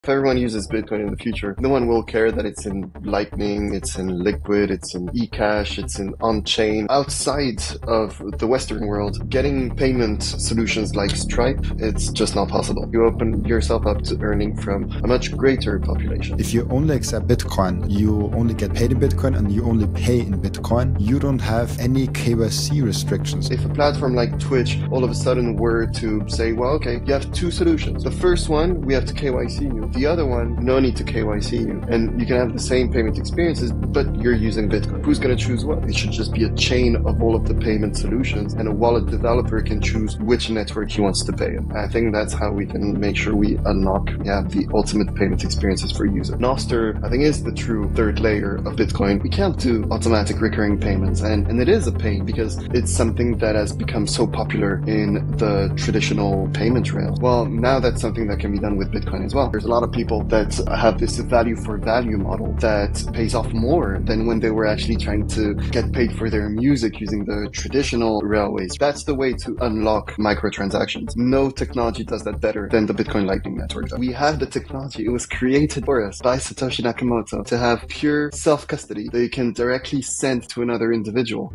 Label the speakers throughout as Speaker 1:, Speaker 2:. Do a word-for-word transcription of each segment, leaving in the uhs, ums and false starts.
Speaker 1: If everyone uses Bitcoin in the future, no one will care that it's in Lightning, it's in Liquid, it's in eCash, it's in on-chain. Outside of the Western world, getting payment solutions like Stripe, it's just not possible. You open yourself up to earning from a much greater population.
Speaker 2: If you only accept Bitcoin, you only get paid in Bitcoin and you only pay in Bitcoin. You don't have any K Y C restrictions.
Speaker 1: If a platform like Twitch all of a sudden were to say, well, okay, you have two solutions. The first one, we have to K Y C you. The other one, no need to K Y C you. And you can have the same payment experiences, but you're using Bitcoin. Who's going to choose what? It should just be a chain of all of the payment solutions, and a wallet developer can choose which network he wants to pay in. I think that's how we can make sure we unlock yeah, the ultimate payment experiences for users. Nostr, I think, is the true third layer of Bitcoin. We can't do automatic recurring payments, and, and it is a pain because it's something that has become so popular in the traditional payment rails. Well, now that's something that can be done with Bitcoin as well. There's a lot of people that have this value for value model that pays off more than when they were actually trying to get paid for their music using the traditional railways. That's the way to unlock microtransactions. No technology does that better than the Bitcoin Lightning Network does. We have the technology. It was created for us by Satoshi Nakamoto to have pure self-custody that you can directly send to another individual.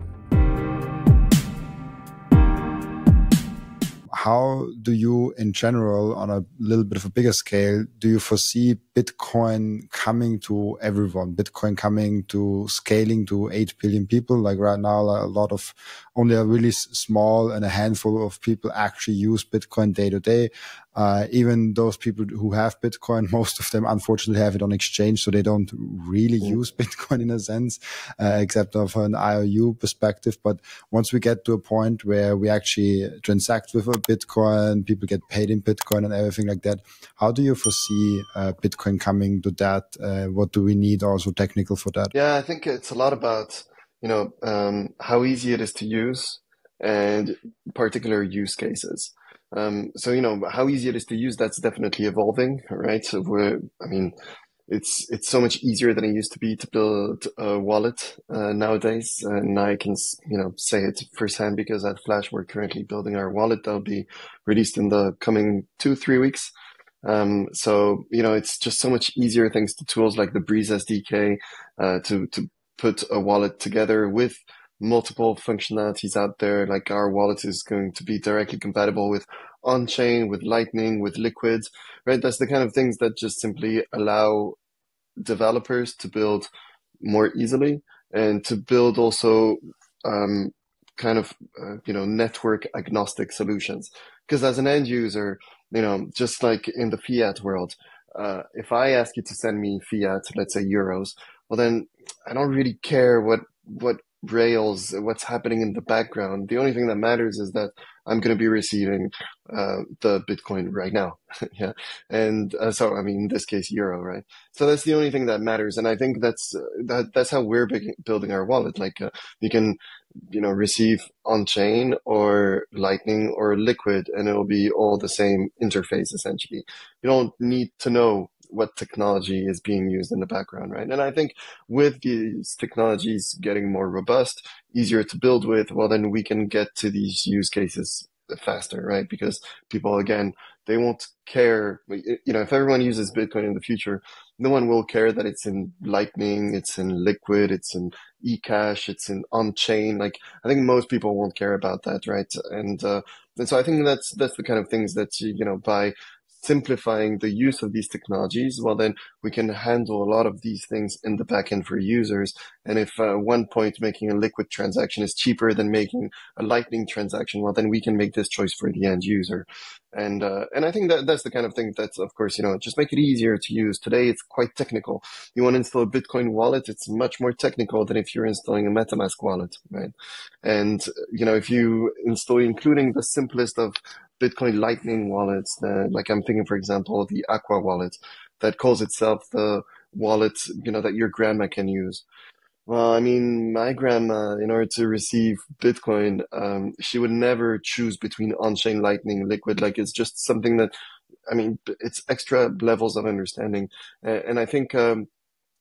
Speaker 2: How do you, in general, on a little bit of a bigger scale, do you foresee Bitcoin coming to everyone? Bitcoin coming to scaling to eight billion people? Like right now, a lot of, only a really small and a handful of people actually use Bitcoin day to day. Uh, even those people who have Bitcoin, most of them unfortunately have it on exchange, so they don't really use Bitcoin in a sense, uh, except of an I O U perspective. But once we get to a point where we actually transact with a Bitcoin, people get paid in Bitcoin and everything like that, how do you foresee uh, Bitcoin coming to that? Uh, what do we need also technical for that?
Speaker 1: Yeah, I think it's a lot about, you know, um, how easy it is to use and particular use cases. Um, so, you know, how easy it is to use, that's definitely evolving, right? So we're, I mean, it's, it's so much easier than it used to be to build a wallet, uh, nowadays. And I can, you know, say it firsthand because at Flash, we're currently building our wallet that'll be released in the coming two, three weeks. Um, so, you know, it's just so much easier thanks to tools like the Breeze S D K, uh, to, to put a wallet together with multiple functionalities out there. Like our wallet is going to be directly compatible with on-chain, with Lightning, with Liquid, right? That's the kind of things that just simply allow developers to build more easily and to build also, um, kind of, uh, you know, network agnostic solutions. Because as an end user, you know, just like in the fiat world, uh, if I ask you to send me fiat, let's say euros, well, then I don't really care what, what rails, what's happening in the background. The only thing that matters is that I'm going to be receiving uh, the Bitcoin right now. Yeah. And uh, so, I mean, in this case, euro, right? So that's the only thing that matters. And I think that's, uh, that, that's how we're big, building our wallet. Like, uh, you can, you know, receive on-chain or Lightning or Liquid, and it'll be all the same interface, essentially. You don't need to know what technology is being used in the background, right? And I think with these technologies getting more robust, easier to build with, well, then we can get to these use cases faster, right? Because people, again, they won't care. You know, if everyone uses Bitcoin in the future, no one will care that it's in Lightning, it's in Liquid, it's in eCash, it's in on-chain. Like, I think most people won't care about that, right? And, uh, and so I think that's, that's the kind of things that, you know, by simplifying the use of these technologies, well, then we can handle a lot of these things in the backend for users. And if at uh, one point making a Liquid transaction is cheaper than making a Lightning transaction, well, then we can make this choice for the end user. And uh, and I think that that's the kind of thing that's, of course, you know, just make it easier to use. Today, it's quite technical. You want to install a Bitcoin wallet, it's much more technical than if you're installing a MetaMask wallet, right? And, you know, if you install, including the simplest of Bitcoin Lightning wallets, uh, like I'm thinking, for example, the Aqua wallet that calls itself the wallet, you know, that your grandma can use. Well, I mean, my grandma, in order to receive Bitcoin, um, she would never choose between on-chain, Lightning, Liquid. Like, it's just something that, I mean, it's extra levels of understanding. Uh, and I think, um,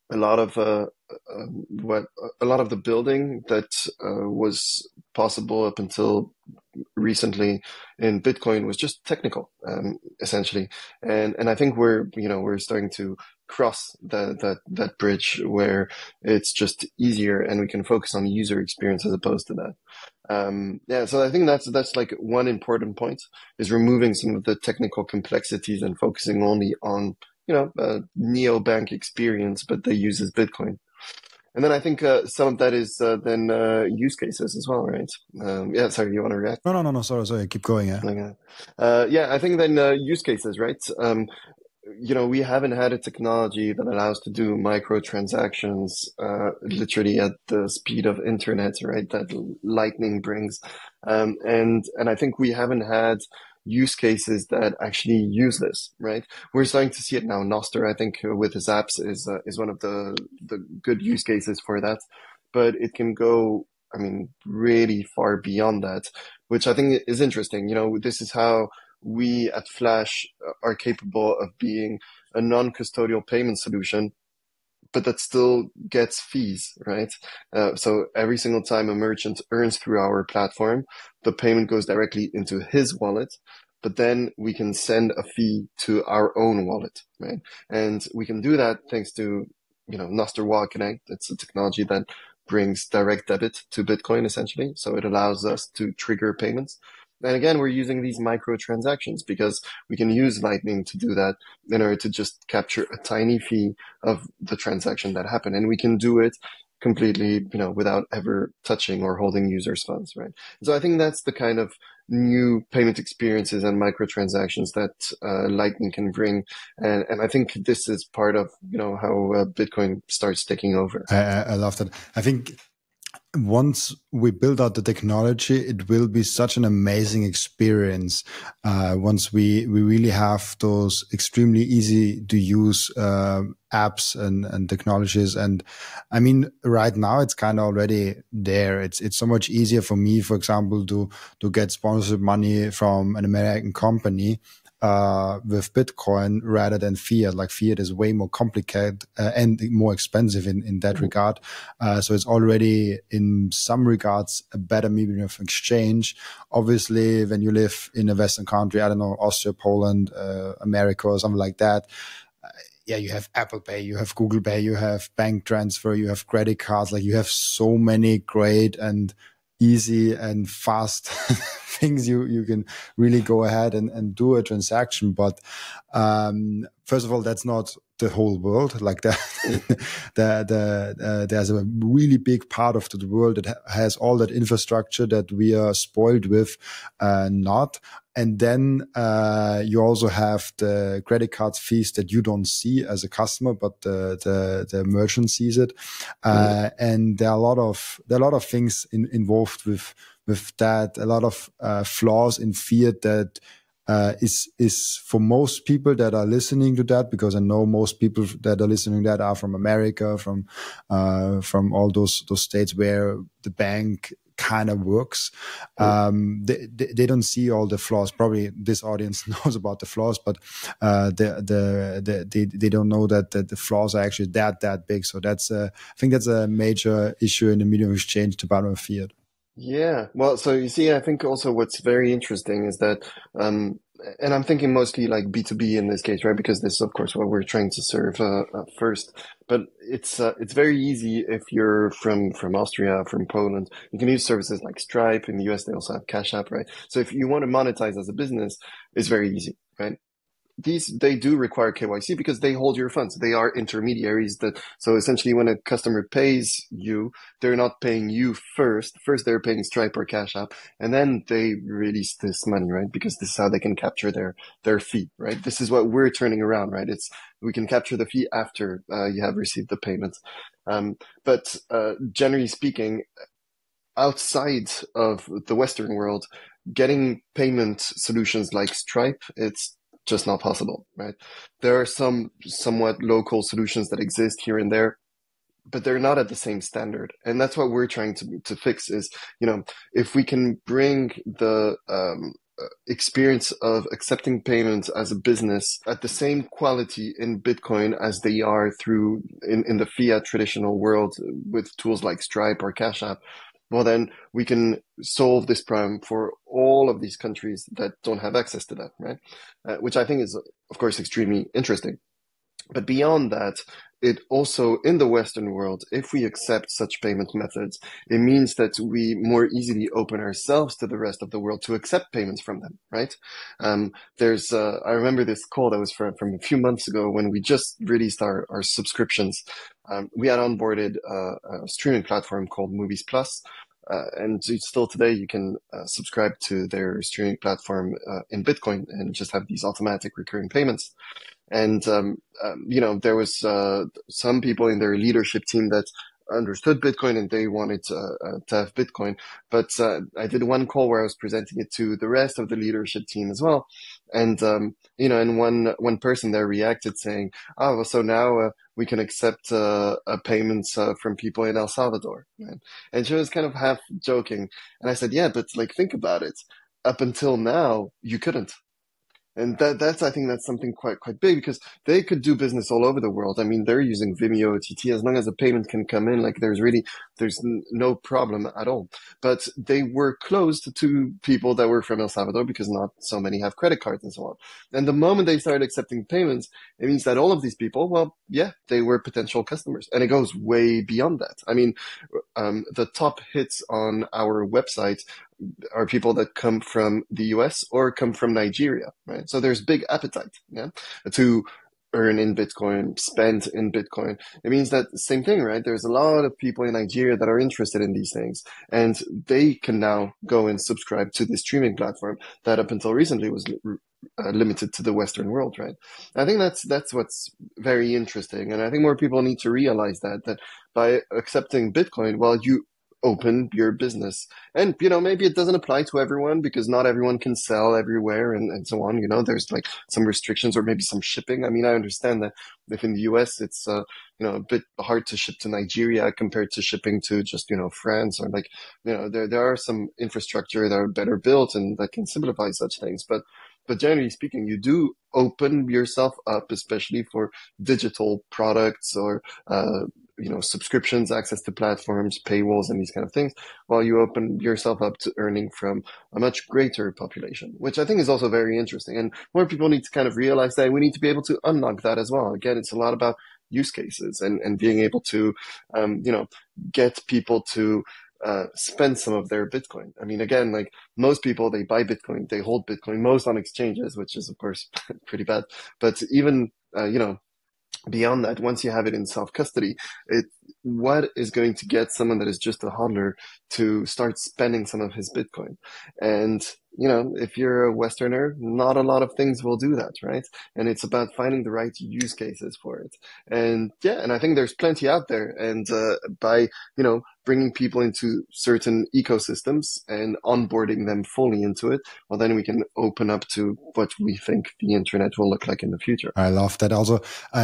Speaker 1: a lot of uh, uh, what a lot of the building that uh, was possible up until recently in Bitcoin was just technical, um, essentially. And and I think we're you know we're starting to cross that that that bridge where it's just easier and we can focus on user experience as opposed to that. Um, yeah, so I think that's that's like one important point is removing some of the technical complexities and focusing only on you know a neobank experience, but that uses Bitcoin. And then I think uh, some of that is uh, then uh, use cases as well, right? Um, yeah, sorry, you want to react?
Speaker 2: No, no, no, no. Sorry, sorry. Keep going. Yeah.
Speaker 1: Okay. Uh, yeah, I think then uh, use cases, right? Um, you know, we haven't had a technology that allows to do microtransactions uh, literally at the speed of internet, right? That Lightning brings, um, and and I think we haven't had use cases that actually use this, right? We're starting to see it now. Noster, I think, with his apps is uh, is one of the the good use cases for that, but it can go, I mean, really far beyond that, which I think is interesting. You know, this is how we at Flash are capable of being a non-custodial payment solution, but that still gets fees, right? Uh, so every single time a merchant earns through our platform, the payment goes directly into his wallet, but then we can send a fee to our own wallet, right? And we can do that thanks to, you know, Noster Wallet Connect. It's a technology that brings direct debit to Bitcoin, essentially. So it allows us to trigger payments. And again, we're using these microtransactions because we can use Lightning to do that in order to just capture a tiny fee of the transaction that happened. And we can do it completely, you know, without ever touching or holding users' funds, right? So I think that's the kind of new payment experiences and microtransactions that uh, Lightning can bring. And, and I think this is part of, you know, how uh, Bitcoin starts taking over.
Speaker 2: I, I love that. I think once we build out the technology, it will be such an amazing experience. Uh, once we, we really have those extremely easy to use uh, apps and, and technologies. And I mean, right now it's kind of already there. It's it's so much easier for me, for example, to to get sponsored money from an American company Uh, with Bitcoin rather than fiat. Like fiat is way more complicated uh, and more expensive in, in that mm-hmm. regard. Uh, so it's already in some regards a better medium of exchange. Obviously, when you live in a Western country, I don't know, Austria, Poland, uh, America or something like that, uh, yeah, you have Apple Pay, you have Google Pay, you have bank transfer, you have credit cards. Like you have so many great and easy and fast things you you can really go ahead and, and do a transaction. But um first of all, that's not the whole world. Like that the, the, uh, there's a really big part of the world that ha has all that infrastructure that we are spoiled with, uh not. And then uh you also have the credit card fees that you don't see as a customer, but the the, the merchant sees it. Uh, and there are a lot of there are a lot of things in, involved with with that. A lot of uh, flaws in fiat that uh, is is for most people that are listening to that, because I know most people that are listening to that are from America, from uh, from all those those states where the bank kind of works. Um, they, they, they don't see all the flaws. Probably this audience knows about the flaws, but uh, the, the, the, they, they don't know that, that the flaws are actually that, that big. So that's, uh, I think that's a major issue in the medium of exchange to bottom of fiat.
Speaker 1: Yeah. Well, so you see, I think also what's very interesting is that, um, and I'm thinking mostly like B two B in this case, right? Because this is, of course, what we're trying to serve uh, uh, first. But it's uh, it's very easy if you're from from Austria, from Poland. You can use services like Stripe. In the U S, they also have Cash App, right? So if you want to monetize as a business, it's very easy, right? These, they do require K Y C because they hold your funds. They are intermediaries that, so essentially when a customer pays you, they're not paying you first. First, they're paying Stripe or Cash App, and then they release this money, right? Because this is how they can capture their, their fee, right? This is what we're turning around, right? It's, we can capture the fee after, uh, you have received the payment. Um, but, uh, generally speaking, outside of the Western world, getting payment solutions like Stripe, it's just not possible, right? There are some somewhat local solutions that exist here and there, but they're not at the same standard. And that's what we're trying to to fix is, you know, if we can bring the um experience of accepting payments as a business at the same quality in Bitcoin as they are through in, in the fiat traditional world with tools like Stripe or Cash App, well, then we can solve this problem for all of these countries that don't have access to that, right? Uh, which I think is, of course, extremely interesting. But beyond that, it also, in the Western world, if we accept such payment methods, it means that we more easily open ourselves to the rest of the world to accept payments from them, right? Um, there's, uh, I remember this call that was from, from a few months ago when we just released our, our subscriptions. Um, we had onboarded uh, a streaming platform called Movies Plus. Uh, and still today, you can uh, subscribe to their streaming platform uh, in Bitcoin and just have these automatic recurring payments. And, um, um, you know, there was uh, some people in their leadership team that understood Bitcoin and they wanted to, uh, to have Bitcoin. But uh, I did one call where I was presenting it to the rest of the leadership team as well. And, um, you know, and one one person there reacted saying, oh, well, so now uh, we can accept uh, uh, payments uh, from people in El Salvador. Right? And she was kind of half joking. And I said, yeah, but like, think about it. Up until now, you couldn't. And that, that's, I think that's something quite, quite big because they could do business all over the world. I mean, they're using Vimeo, O T T, as long as a payment can come in, like there's really, there's n- no problem at all. But they were closed to people that were from El Salvador because not so many have credit cards and so on. And the moment they started accepting payments, it means that all of these people, well, yeah, they were potential customers. And it goes way beyond that. I mean, um, the top hits on our website are people that come from the U S or come from Nigeria, right? So there's big appetite, yeah, to earn in Bitcoin, spend in Bitcoin. It means that same thing, right? There's a lot of people in Nigeria that are interested in these things and they can now go and subscribe to this streaming platform that up until recently was uh, limited to the Western world, right? I think that's, that's what's very interesting. And I think more people need to realize that, that by accepting Bitcoin, well, you open your business. And, you know, maybe it doesn't apply to everyone because not everyone can sell everywhere and, and so on. You know, there's like some restrictions or maybe some shipping. I mean, I understand that if in the U S it's, uh, you know, a bit hard to ship to Nigeria compared to shipping to just, you know, France or like, you know, there, there are some infrastructure that are better built and that can simplify such things. But, but generally speaking, you do open yourself up, especially for digital products or, uh, you know, subscriptions, access to platforms, paywalls, and these kind of things, while you open yourself up to earning from a much greater population, which I think is also very interesting. And more people need to kind of realize that we need to be able to unlock that as well. Again, it's a lot about use cases and, and being able to, um, you know, get people to uh, spend some of their Bitcoin. I mean, again, like most people, they buy Bitcoin, they hold Bitcoin, most on exchanges, which is, of course, pretty bad. But even, uh, you know, beyond that, once you have it in self-custody, it, what is going to get someone that is just a hodler to start spending some of his Bitcoin? And, you know, if you're a Westerner, not a lot of things will do that, right? And it's about finding the right use cases for it. And yeah, and I think there's plenty out there. And uh, by, you know, bringing people into certain ecosystems and onboarding them fully into it, well, then we can open up to what we think the internet will look like in the future.
Speaker 2: I love that. Also,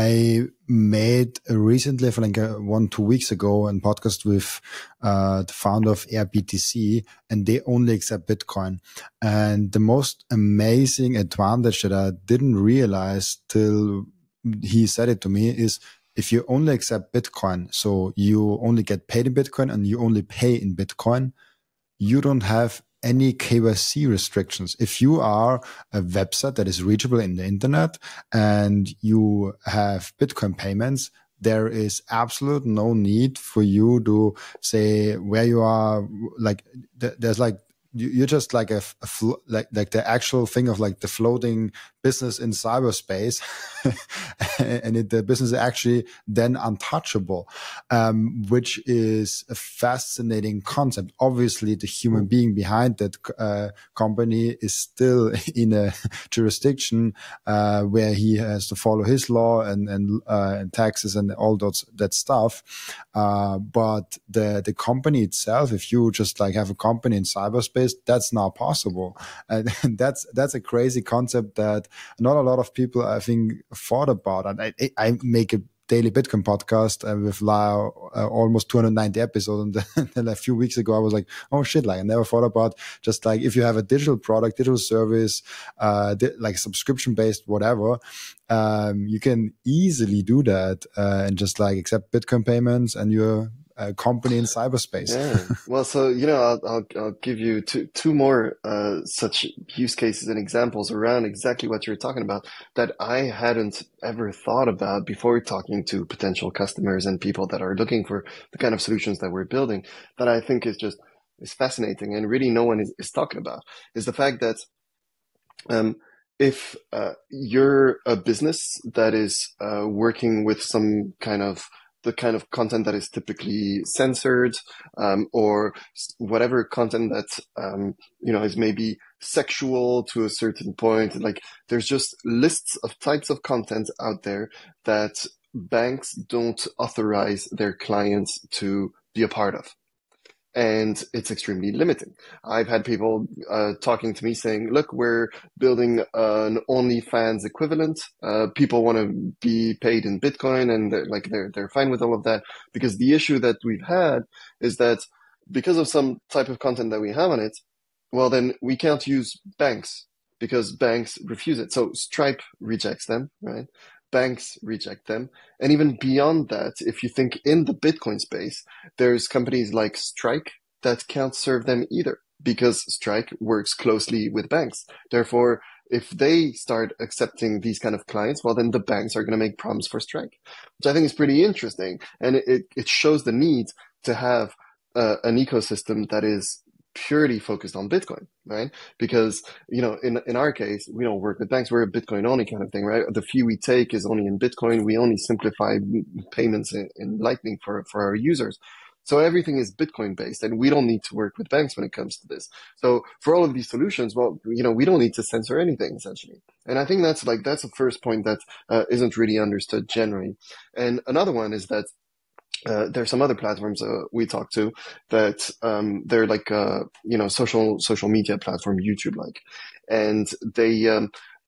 Speaker 2: I made recently, for like a, one, two weeks ago, a podcast with uh, the founder of Air B T C, and they only accept Bitcoin. And the most amazing advantage that I didn't realize till he said it to me is, if you only accept Bitcoin, so you only get paid in Bitcoin and you only pay in Bitcoin, you don't have any K Y C restrictions. If you are a website that is reachable in the internet and you have Bitcoin payments, there is absolute no need for you to say where you are. Like there's like, you're just like a, a like like the actual thing of like the floating business in cyberspace, and it, the business is actually then untouchable, um, which is a fascinating concept. Obviously, the human being behind that uh, company is still in a jurisdiction uh, where he has to follow his law and and, uh, and taxes and all those that stuff. Uh, but the the company itself, if you just like have a company in cyberspace, that's not possible, and that's that's a crazy concept that not a lot of people, I think, thought about. And I, I make a daily Bitcoin podcast uh, with uh, uh, almost two hundred ninety episodes. And then a few weeks ago, I was like, oh shit, like I never thought about just like if you have a digital product, digital service, uh, di- like subscription based, whatever, um, you can easily do that uh, and just like accept Bitcoin payments and you're a company in cyberspace.
Speaker 1: Yeah. Well, so, you know, I'll, I'll, I'll give you two, two more, uh, such use cases and examples around exactly what you're talking about that I hadn't ever thought about before talking to potential customers and people that are looking for the kind of solutions that we're building, that I think is just, is fascinating and really no one is, is talking about, is the fact that, um, if, uh, you're a business that is, uh, working with some kind of the kind of content that is typically censored, um, or whatever content that, um, you know, is maybe sexual to a certain point. Like there's just lists of types of content out there that banks don't authorize their clients to be a part of. And it's extremely limiting. I've had people uh, talking to me saying, look, we're building an OnlyFans equivalent. Uh, people want to be paid in Bitcoin and they're, like they're, they're fine with all of that, because the issue that we've had is that because of some type of content that we have on it, well, then we can't use banks because banks refuse it. So Stripe rejects them, right? Banks reject them. And even beyond that, if you think in the Bitcoin space, there's companies like Strike that can't serve them either because Strike works closely with banks. Therefore, if they start accepting these kind of clients, well, then the banks are going to make problems for Strike, which I think is pretty interesting. And it, it shows the need to have uh, an ecosystem that is purely focused on Bitcoin, right? Because, you know, in, in our case, we don't work with banks. We're a Bitcoin only kind of thing, right? The fee we take is only in Bitcoin. We only simplify payments in, in Lightning for, for our users. So everything is Bitcoin based and we don't need to work with banks when it comes to this. So for all of these solutions, well, you know, we don't need to censor anything essentially. And I think that's like, that's the first point that uh, isn't really understood generally. And another one is that Uh, there's some other platforms uh, we talk to that um, they're like uh, you know social social media platform, YouTube like, and they um,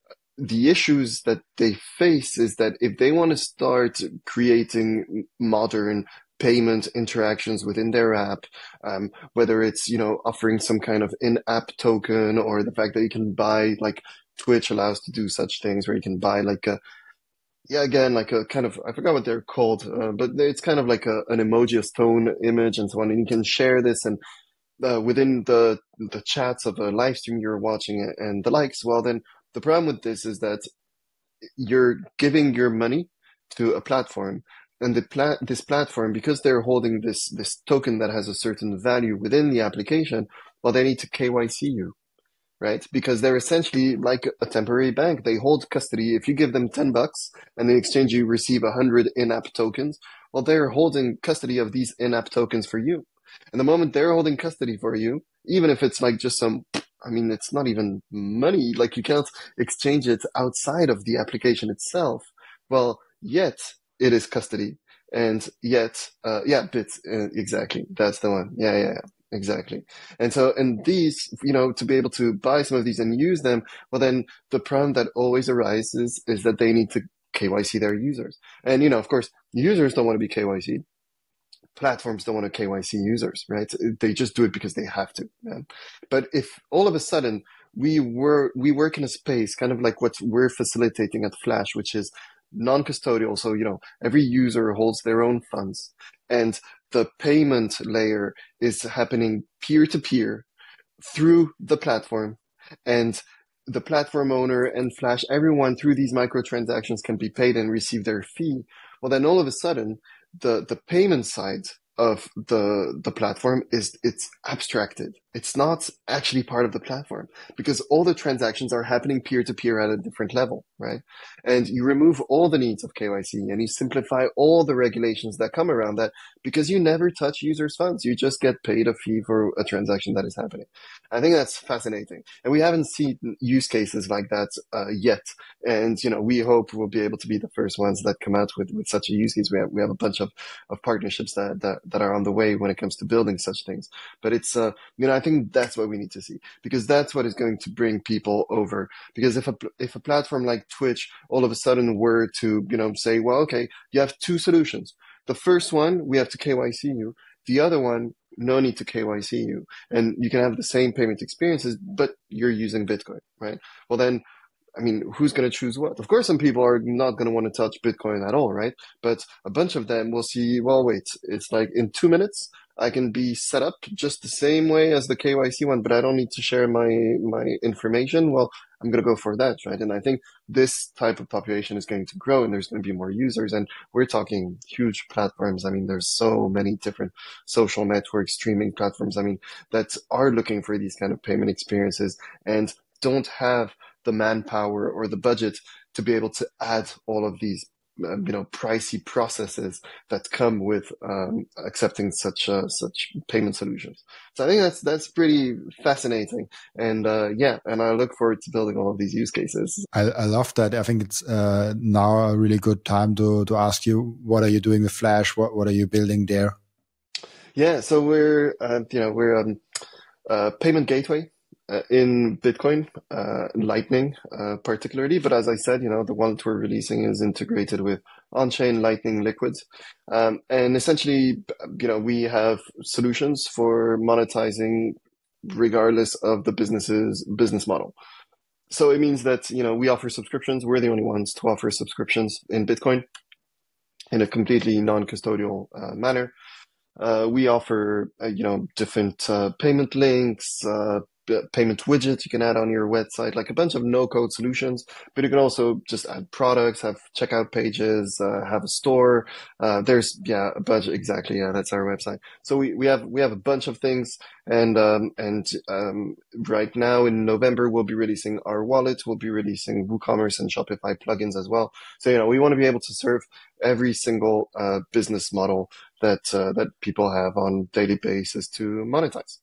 Speaker 1: the issues that they face is that if they want to start creating modern payment interactions within their app, um, whether it's you know offering some kind of in-app token or the fact that you can buy, like Twitch allows to do such things where you can buy like a yeah, again, like a kind of, I forgot what they're called, uh, but it's kind of like a, an emoji, a stone image and so on. And you can share this and uh, within the the chats of a live stream you're watching and the likes. Well, then the problem with this is that you're giving your money to a platform, and the pla- this platform, because they're holding this this token that has a certain value within the application, well, they need to K Y C you. Right? Because they're essentially like a temporary bank. They hold custody. If you give them ten bucks and in exchange you receive a hundred in-app tokens, well, they're holding custody of these in-app tokens for you. And the moment they're holding custody for you, even if it's like just some, I mean, it's not even money, like you can't exchange it outside of the application itself. Well, yet it is custody. And yet, uh, yeah, bits, uh, exactly. That's the one. Yeah, yeah, yeah. Exactly. And so, and these, you know, to be able to buy some of these and use them, well, then the problem that always arises is that they need to K Y C their users. And, you know, of course, users don't want to be K Y C'd. Platforms don't want to K Y C users, right? They just do it because they have to. Man. But if all of a sudden we were, we work in a space kind of like what we're facilitating at Flash, which is non-custodial. So, you know, every user holds their own funds and the payment layer is happening peer-to-peer through the platform, and the platform owner and Flash, everyone through these microtransactions can be paid and receive their fee. Well, then all of a sudden, the, the payment side of the, the platform is, it's abstracted. It's not actually part of the platform because all the transactions are happening peer-to-peer at a different level, right? And you remove all the needs of K Y C and you simplify all the regulations that come around that because you never touch users' funds. You just get paid a fee for a transaction that is happening. I think that's fascinating. And we haven't seen use cases like that uh, yet. And, you know, we hope we'll be able to be the first ones that come out with, with such a use case. We have, we have a bunch of, of partnerships that, that, that are on the way when it comes to building such things. But it's, uh, you know, I think that's what we need to see, because that's what is going to bring people over. Because if a, if a platform like Twitch all of a sudden were to, you know, say, well, okay, you have two solutions. The first one, we have to K Y C you. The other one, no need to K Y C you. And you can have the same payment experiences, but you're using Bitcoin, right? Well, then, I mean, who's going to choose what? Of course, some people are not going to want to touch Bitcoin at all, right? But a bunch of them will see, well, wait, it's like in two minutes, I can be set up just the same way as the K Y C one, but I don't need to share my, my information. Well, I'm going to go for that, right? And I think this type of population is going to grow, and there's going to be more users. And we're talking huge platforms. I mean, there's so many different social networks, streaming platforms, I mean, that are looking for these kind of payment experiences and don't have the manpower or the budget to be able to add all of these, uh, you know, pricey processes that come with um, accepting such uh, such payment solutions. So I think that's that's pretty fascinating, and uh, yeah, and I look forward to building all of these use cases.
Speaker 2: I, I love that. I think it's uh, now a really good time to to ask you, what are you doing with Flash? What what are you building there?
Speaker 1: Yeah, so we're uh, you know we're um, a payment gateway. Uh, in Bitcoin, uh, Lightning, uh, particularly. But as I said, you know, the wallet we're releasing is integrated with on-chain Lightning liquids. Um, and essentially, you know, we have solutions for monetizing regardless of the business's business model. So it means that, you know, we offer subscriptions. We're the only ones to offer subscriptions in Bitcoin in a completely non-custodial uh, manner. Uh, we offer, uh, you know, different uh, payment links, uh, payment widgets you can add on your website, like a bunch of no-code solutions. But you can also just add products, have checkout pages, uh, have a store. Uh, there's yeah a bunch. Exactly, yeah, that's our website. So we we have we have a bunch of things, and um, and um, right now in November we'll be releasing our wallet. We'll be releasing WooCommerce and Shopify plugins as well. So you know we want to be able to serve every single uh, business model that uh, that people have on daily basis to monetize.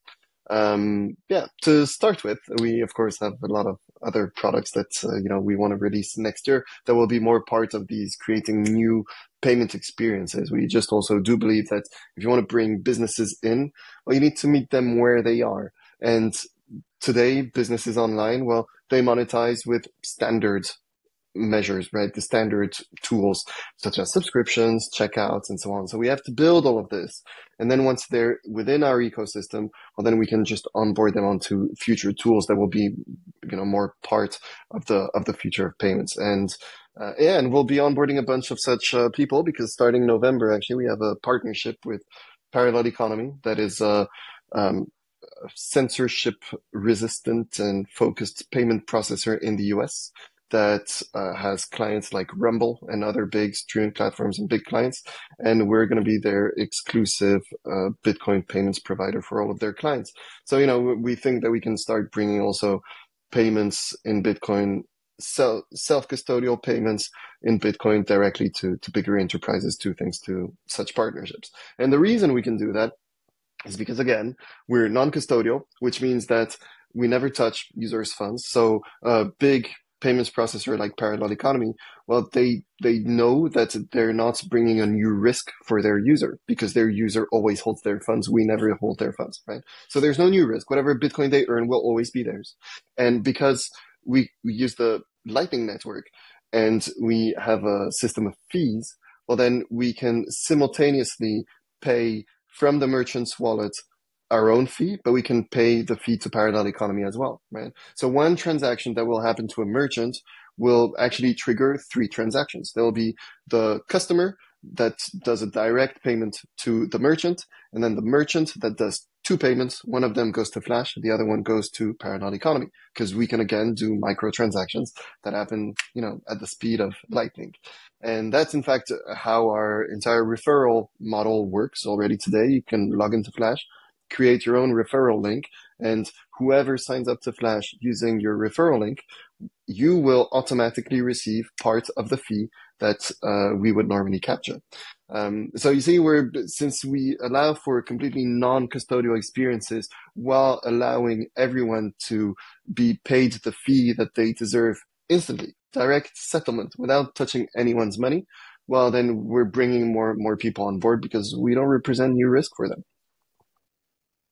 Speaker 1: Um, yeah, to start with, we of course have a lot of other products that uh, you know we want to release next year that will be more part of these creating new payment experiences. We just also do believe that if you want to bring businesses in, well, you need to meet them where they are. And today, businesses online, well, they monetize with standard measures, right? The standard tools such as subscriptions, checkouts, and so on. So we have to build all of this. And then once they're within our ecosystem, well, then we can just onboard them onto future tools that will be, you know, more part of the, of the future of payments. And, uh, yeah, and we'll be onboarding a bunch of such uh, people, because starting November, actually, we have a partnership with Parallel Economy that is, uh, um, censorship resistant and focused payment processor in the U S that uh, has clients like Rumble and other big streaming platforms and big clients. And we're going to be their exclusive uh, Bitcoin payments provider for all of their clients. So, you know, we think that we can start bringing also payments in Bitcoin, self, self-custodial payments in Bitcoin directly to, to bigger enterprises, to thanks to such partnerships. And the reason we can do that is because, again, we're non-custodial, which means that we never touch users' funds. So a big payments processor like Parallel Economy, well, they they know that they're not bringing a new risk for their user, because their user always holds their funds. We never hold their funds, right? So there's no new risk. Whatever Bitcoin they earn will always be theirs. And because we, we use the Lightning Network and we have a system of fees, well, then we can simultaneously pay from the merchant's wallet our own fee, but we can pay the fee to Parallel Economy as well, right? So one transaction that will happen to a merchant will actually trigger three transactions. There will be the customer that does a direct payment to the merchant, and then the merchant that does two payments. One of them goes to Flash, the other one goes to Parallel Economy, because we can again do microtransactions that happen, you know, at the speed of lightning. And that's in fact how our entire referral model works already today. You can log into Flash, create your own referral link, and whoever signs up to Flash using your referral link, you will automatically receive part of the fee that uh, we would normally capture. Um, so you see, we're, since we allow for completely non-custodial experiences while allowing everyone to be paid the fee that they deserve instantly, direct settlement without touching anyone's money, well, then we're bringing more more people on board because we don't represent new risk for them.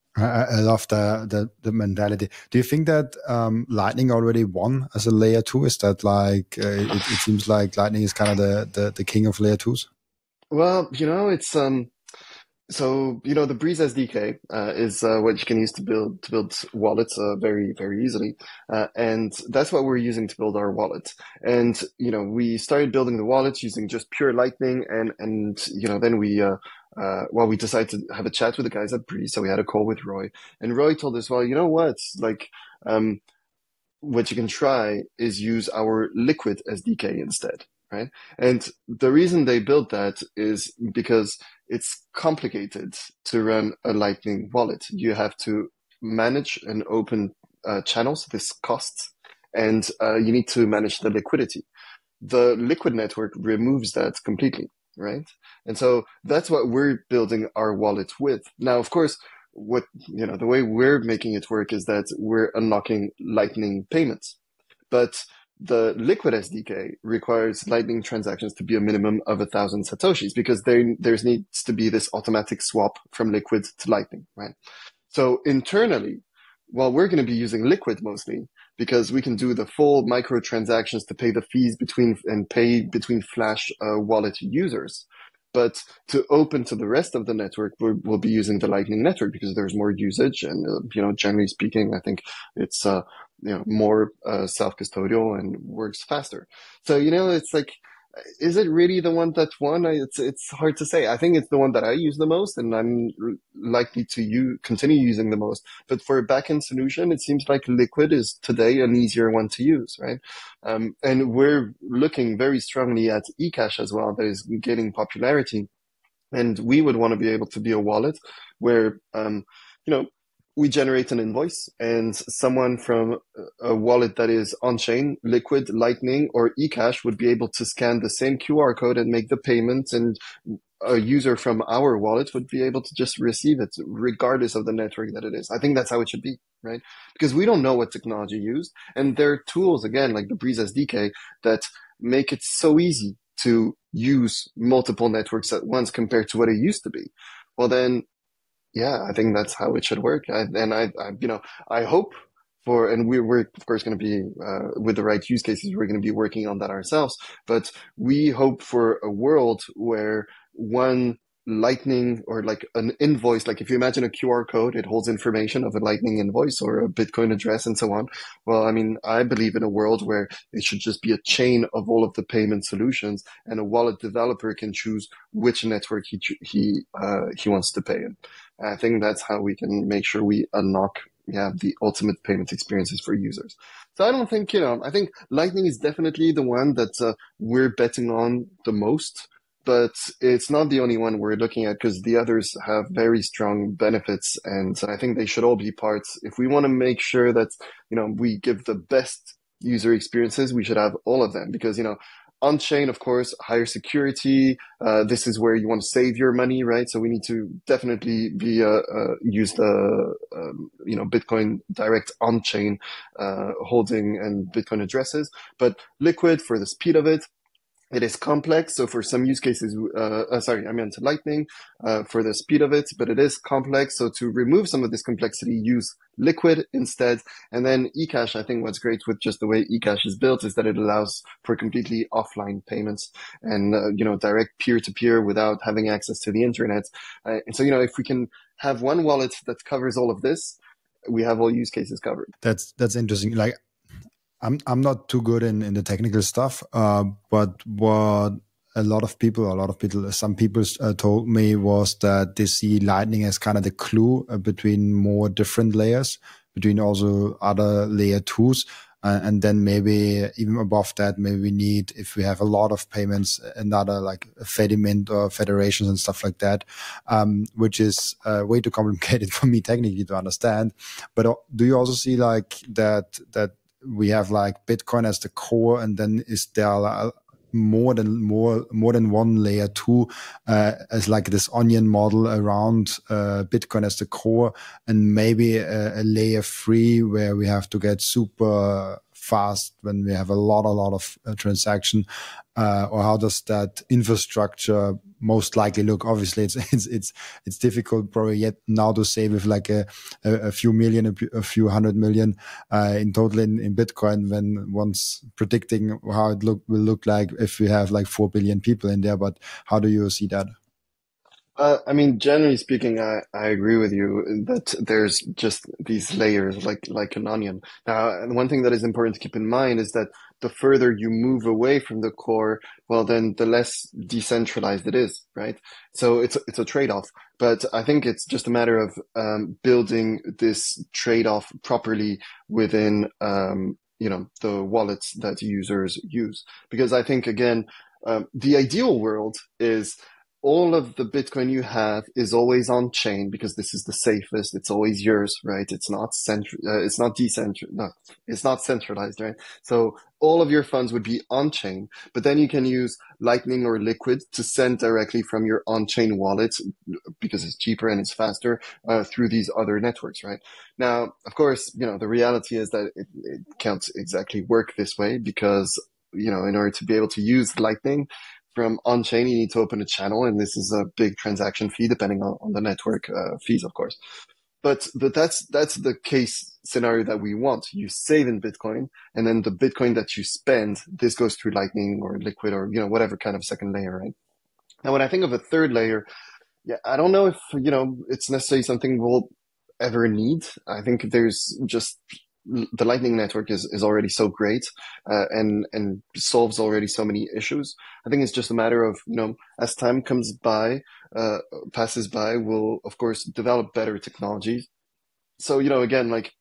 Speaker 2: I, I love the, the the mentality. Do you think that um, Lightning already won as a layer two? Is that like uh, it, it seems like Lightning is kind of the, the the king of layer twos?
Speaker 1: Well, you know, it's um so you know the Breeze S D K uh, is uh, what you can use to build to build wallets uh, very very easily, uh, and that's what we're using to build our wallet. And you know we started building the wallets using just pure Lightning, and and you know then we uh, uh, well we decided to have a chat with the guys at Breeze, so we had a call with Roy, and Roy told us, well, you know what, like um what you can try is use our Liquid S D K instead, right? And the reason they built that is because it's complicated to run a Lightning wallet. You have to manage and open uh, channels. This costs, and uh, you need to manage the liquidity. The Liquid network removes that completely, right? And so that's what we're building our wallet with. Now, of course, what, you know, the way we're making it work is that we're unlocking Lightning payments. But the Liquid S D K requires Lightning transactions to be a minimum of a thousand Satoshis because there there's needs to be this automatic swap from Liquid to Lightning, right? So internally, while we're going to be using Liquid mostly, because we can do the full microtransactions to pay the fees between and pay between Flash uh, wallet users. But to open to the rest of the network, we'll, we'll be using the Lightning network because there's more usage, and uh, you know, generally speaking, I think it's uh, you know more uh, self-custodial and works faster. So you know, it's like, is it really the one that won? It's it's hard to say. I think it's the one that I use the most, and I'm likely to use, continue using the most. But for a backend solution, it seems like Liquid is today an easier one to use, right? Um, and we're looking very strongly at eCash as well. That is gaining popularity, and we would want to be able to be a wallet where, um, you know, we generate an invoice and someone from a wallet that is on-chain, Liquid, Lightning, or eCash would be able to scan the same Q R code and make the payment, and a user from our wallet would be able to just receive it regardless of the network that it is. I think that's how it should be, right? Because we don't know what technology used, and there are tools, again, like the Breeze S D K, that make it so easy to use multiple networks at once compared to what it used to be. Well, then, yeah, I think that's how it should work. I, and I, I, you know, I hope for, and we're, we're of course going to be, uh, with the right use cases, we're going to be working on that ourselves. But we hope for a world where one Lightning or like an invoice, like if you imagine a Q R code, it holds information of a Lightning invoice or a Bitcoin address and so on. Well, I mean, I believe in a world where it should just be a chain of all of the payment solutions, and a wallet developer can choose which network he he uh, he wants to pay in. I think that's how we can make sure we unlock, yeah, the ultimate payment experiences for users. So I don't think, you know, I think Lightning is definitely the one that uh, we're betting on the most, but it's not the only one we're looking at because the others have very strong benefits, and I think they should all be parts. If we want to make sure that, you know, we give the best user experiences, we should have all of them because, you know, on-chain, of course, higher security. Uh, this is where you want to save your money, right? So we need to definitely be uh, uh, use the um, you know Bitcoin direct on-chain uh, holding and Bitcoin addresses. But Liquid for the speed of it. It is complex, so for some use cases, uh, uh, sorry, I meant Lightning uh, for the speed of it, but it is complex. So to remove some of this complexity, use Liquid instead. And then eCash, I think what's great with just the way eCash is built is that it allows for completely offline payments and, uh, you know, direct peer-to-peer without having access to the internet. Uh, and so, you know, if we can have one wallet that covers all of this, we have all use cases covered.
Speaker 2: That's that's interesting. Like, I'm I'm not too good in, in the technical stuff, uh, but what a lot of people, a lot of people, some people uh, told me was that they see Lightning as kind of the glue uh, between more different layers, between also other layer twos, uh, and then maybe even above that, maybe we need, if we have a lot of payments, another like Fediment or federations and stuff like that, um, which is uh, way too complicated for me technically to understand. But uh, do you also see like that that we have like Bitcoin as the core, and then is there more than more more than one layer two uh, as like this onion model around uh, Bitcoin as the core, and maybe a, a layer three where we have to get super fast when we have a lot a lot of uh, transaction, uh, or how does that infrastructure most likely look. Obviously, it's it's it's it's difficult probably yet now to say with like a a, a few million, a, a few hundred million uh, in total in, in Bitcoin, when one's predicting how it look will look like if we have like four billion people in there. But how do you see that?
Speaker 1: Uh, I mean, generally speaking, I, I agree with you that there's just these layers like like an onion. Now, and one thing that is important to keep in mind is that the further you move away from the core, well, then the less decentralized it is, right? So it's it's a trade-off. But I think it's just a matter of um, building this trade-off properly within um, you know, the wallets that users use. Because I think again, um, the ideal world is all of the Bitcoin you have is always on chain because this is the safest. It's always yours, right? It's not central, uh, it's not decentralized, no, it's not centralized, right? So all of your funds would be on chain, but then you can use Lightning or Liquid to send directly from your on chain wallet because it's cheaper and it's faster uh, through these other networks, right? Now, of course, you know, the reality is that it, it can't exactly work this way because, you know, in order to be able to use Lightning from on-chain, you need to open a channel, and this is a big transaction fee, depending on, on the network uh, fees, of course. But but that's that's the case scenario that we want. You save in Bitcoin, and then the Bitcoin that you spend, this goes through Lightning or Liquid or you know whatever kind of second layer, right? Now, when I think of a third layer, yeah, I don't know if you know it's necessarily something we'll ever need. I think there's just the Lightning network is, is already so great uh, and and solves already so many issues. I think it's just a matter of, you know, as time comes by, uh, passes by, we'll, of course, develop better technologies. So, you know, again, like,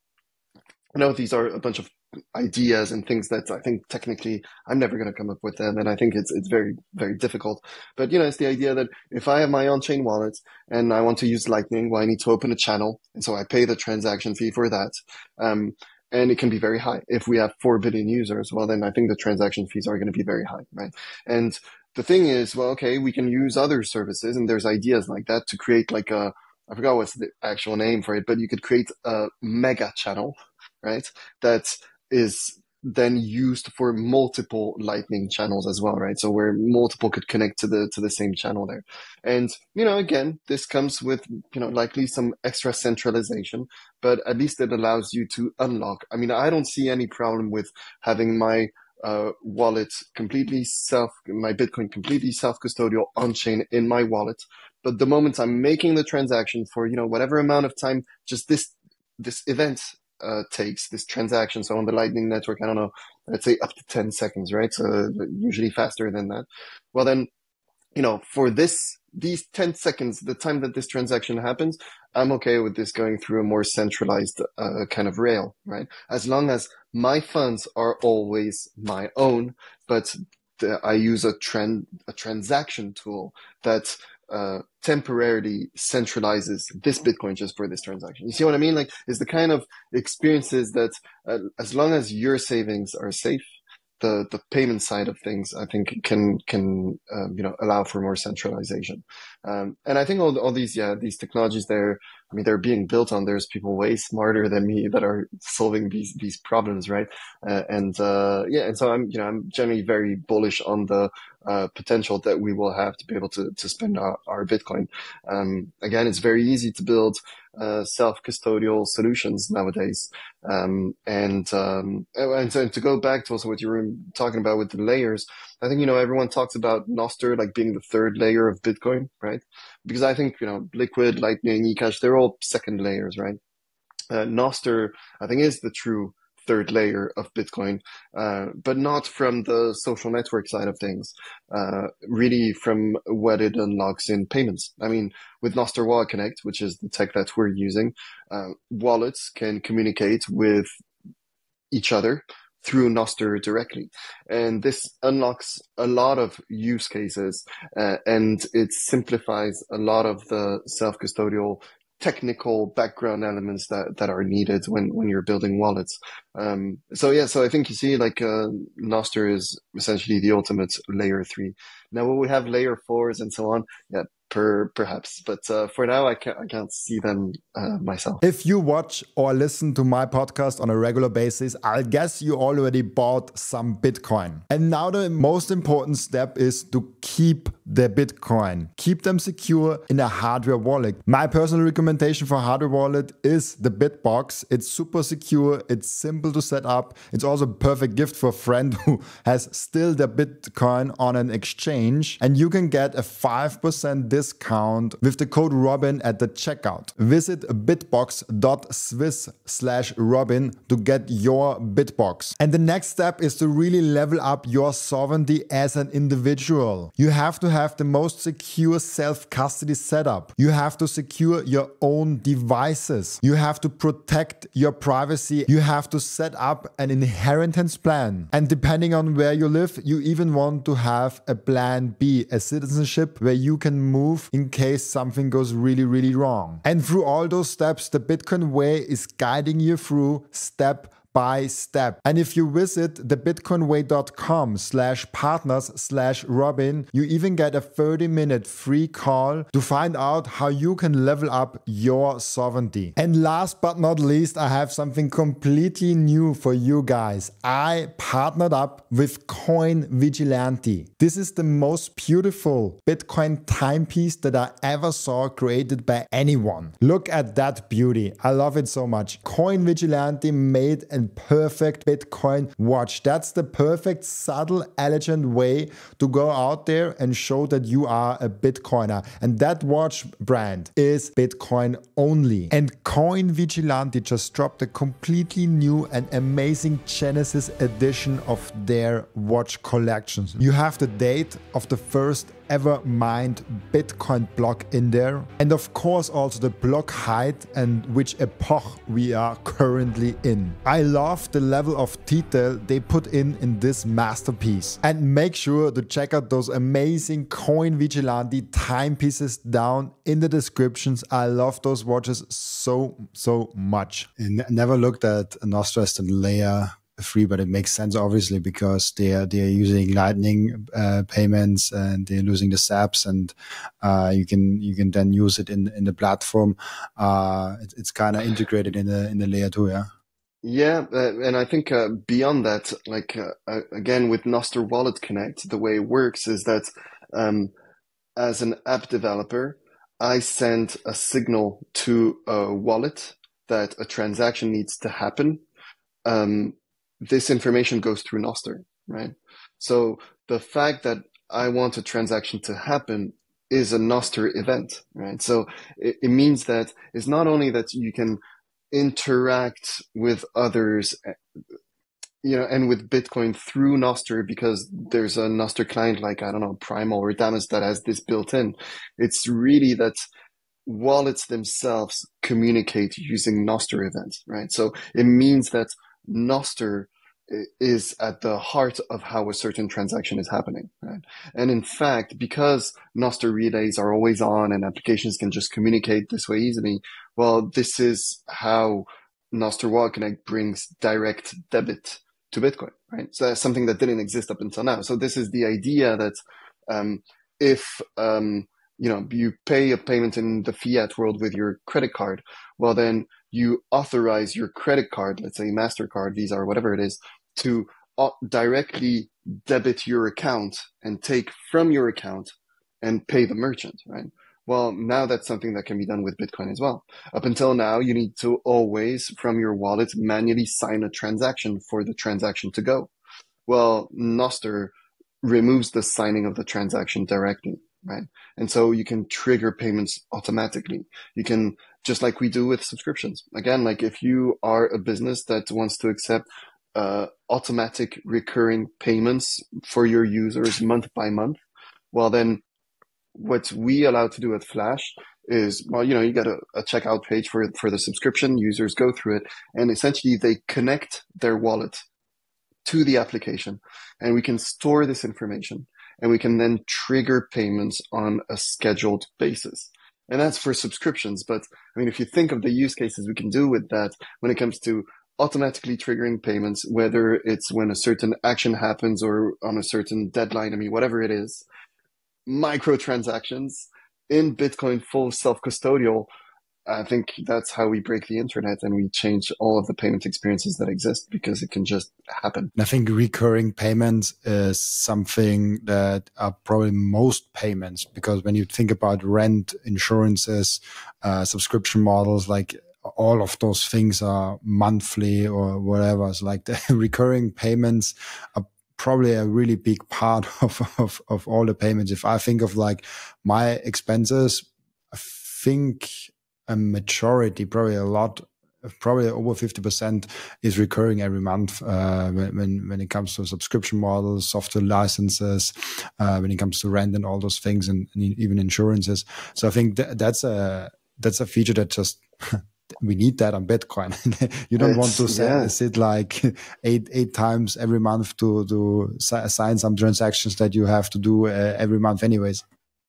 Speaker 1: I know these are a bunch of ideas and things that I think technically I'm never going to come up with them. And I think it's it's very, very difficult. But, you know, it's the idea that if I have my on-chain wallet and I want to use Lightning, well, I need to open a channel. And so I pay the transaction fee for that. Um, and it can be very high. If we have four billion users, well, then I think the transaction fees are going to be very high, right? And the thing is, well, okay, we can use other services, and there's ideas like that to create like a, I forgot what's the actual name for it, but you could create a mega channel, right? That is then used for multiple Lightning channels as well, right? So where multiple could connect to the to the same channel there. And, you know, again, this comes with, you know, likely some extra centralization, but at least it allows you to unlock. I mean, I don't see any problem with having my uh, wallet completely self, my Bitcoin completely self-custodial on-chain in my wallet. But the moment I'm making the transaction for, you know, whatever amount of time, just this, this event Uh, takes this transaction. So on the Lightning network, I don't know, let's say up to ten seconds, right? So usually faster than that. Well, then, you know, for this, these ten seconds, the time that this transaction happens, I'm okay with this going through a more centralized uh, kind of rail, right? As long as my funds are always my own, but the, I use a trend, a transaction tool that uh, temporarily centralizes this Bitcoin just for this transaction. You see what I mean? Like, it's the kind of experiences that uh, as long as your savings are safe, the, the payment side of things, I think can, can, um, you know, allow for more centralization. Um, and I think all, all these, yeah, these technologies there, I mean, they're being built on, there's people way smarter than me that are solving these, these problems, right? Uh, and, uh, yeah, and so I'm, you know, I'm generally very bullish on the, uh, potential that we will have to be able to, to spend our, our Bitcoin. Um, again, it's very easy to build, uh, self-custodial solutions nowadays. Um, and, um, and so to go back to also what you were talking about with the layers, I think, you know, everyone talks about Nostr like being the third layer of Bitcoin, right? Because I think, you know, Liquid, Lightning, eCash, they're all second layers, right? Uh, Nostr, I think, is the true third layer of Bitcoin, uh, but not from the social network side of things, uh, really from what it unlocks in payments. I mean, with Nostr Wallet Connect, which is the tech that we're using, uh, wallets can communicate with each other through Nostr directly. And this unlocks a lot of use cases, uh, and it simplifies a lot of the self-custodial technical background elements that, that are needed when, when you're building wallets. Um, so yeah, so I think you see like, uh, Nostr is essentially the ultimate layer three. Now, will we have layer fours and so on? Yeah, per, perhaps. But, uh, for now, I can't, I can't see them, uh, myself.
Speaker 2: If you watch or listen to my podcast on a regular basis, I guess you already bought some Bitcoin. And now the most important step is to keep their Bitcoin. Keep them secure in a hardware wallet. My personal recommendation for hardware wallet is the BitBox. It's super secure. It's simple to set up. It's also a perfect gift for a friend who has still their Bitcoin on an exchange. And you can get a five percent discount with the code Robin at the checkout. Visit bitbox.swiss slash Robin to get your BitBox. And the next step is to really level up your sovereignty as an individual. You have to have the most secure self-custody setup. You have to secure your own devices. You have to protect your privacy. You have to set up an inheritance plan. And depending on where you live, you even want to have a plan B, a citizenship where you can move in case something goes really, really wrong. And through all those steps, the Bitcoin way is guiding you through step by step. And if you visit the bitcoinway.com slash partners slash Robin, you even get a thirty minute free call to find out how you can level up your sovereignty. And last but not least, I have something completely new for you guys. I partnered up with Coin Vigilante. This is the most beautiful Bitcoin timepiece that I ever saw created by anyone. Look at that beauty. I love it so much. Coin Vigilante made a perfect Bitcoin watch. That's the perfect, subtle, elegant way to go out there and show that you are a Bitcoiner. And that watch brand is Bitcoin only. And Coin Vigilante just dropped a completely new and amazing Genesis edition of their watch collections. You have the date of the first ever mined Bitcoin block in there, and of course also the block height and which epoch we are currently in. I love the level of detail they put in in this masterpiece, and make sure to check out those amazing Coin Vigilante timepieces down in the descriptions. I love those watches so so much. And never looked at Nostr as the layer free, but it makes sense obviously because they are they are using Lightning uh, payments and they're using the saps, and uh, you can you can then use it in in the platform. Uh, it, it's kind of integrated in the in the layer two, yeah.
Speaker 1: Yeah, uh, and I think uh, beyond that, like uh, again with Nostr Wallet Connect, the way it works is that um, as an app developer, I send a signal to a wallet that a transaction needs to happen. Um, This information goes through Nostr, right? So the fact that I want a transaction to happen is a Nostr event, right? So it, it means that it's not only that you can interact with others, you know, and with Bitcoin through Nostr because there's a Nostr client like, I don't know, Primal or Damus that has this built in. It's really that wallets themselves communicate using Nostr events, right? So it means that Nostr is at the heart of how a certain transaction is happening, right? And in fact, because Nostr relays are always on and applications can just communicate this way easily, well, this is how Nostr Wallet Connect brings direct debit to Bitcoin, right? So that's something that didn't exist up until now. So this is the idea that um, if um, you know you pay a payment in the fiat world with your credit card, well then you authorize your credit card, let's say MasterCard, Visa, or whatever it is, to uh, directly debit your account and take from your account and pay the merchant, right? Well, now that's something that can be done with Bitcoin as well. Up until now, you need to always, from your wallet, manually sign a transaction for the transaction to go. Well, Nostr removes the signing of the transaction directly, right? And so you can trigger payments automatically. You can, just like we do with subscriptions. Again, like if you are a business that wants to accept uh, automatic recurring payments for your users month by month, well then what we allow to do at Flash is, well, you know, you got a, a checkout page for, for the subscription, users go through it, and essentially they connect their wallet to the application, and we can store this information, and we can then trigger payments on a scheduled basis. And that's for subscriptions. But I mean, if you think of the use cases we can do with that when it comes to automatically triggering payments, whether it's when a certain action happens or on a certain deadline, I mean, whatever it is, microtransactions in Bitcoin full self-custodial, I think that's how we break the internet and we change all of the payment experiences that exist, because it can just happen.
Speaker 2: I think recurring payments is something that are probably most payments, because when you think about rent, insurances, uh, subscription models, like all of those things are monthly or whatever. So like the recurring payments are probably a really big part of, of, of all the payments. If I think of like my expenses, I think a majority, probably a lot, probably over fifty percent is recurring every month, uh, when, when it comes to subscription models, software licenses, uh, when it comes to rent and all those things, and, and even insurances. So I think that, that's a, that's a feature that just, we need that on Bitcoin. You don't it's, want to yeah. sit like eight, eight times every month to, to sign some transactions that you have to do uh, every month anyways.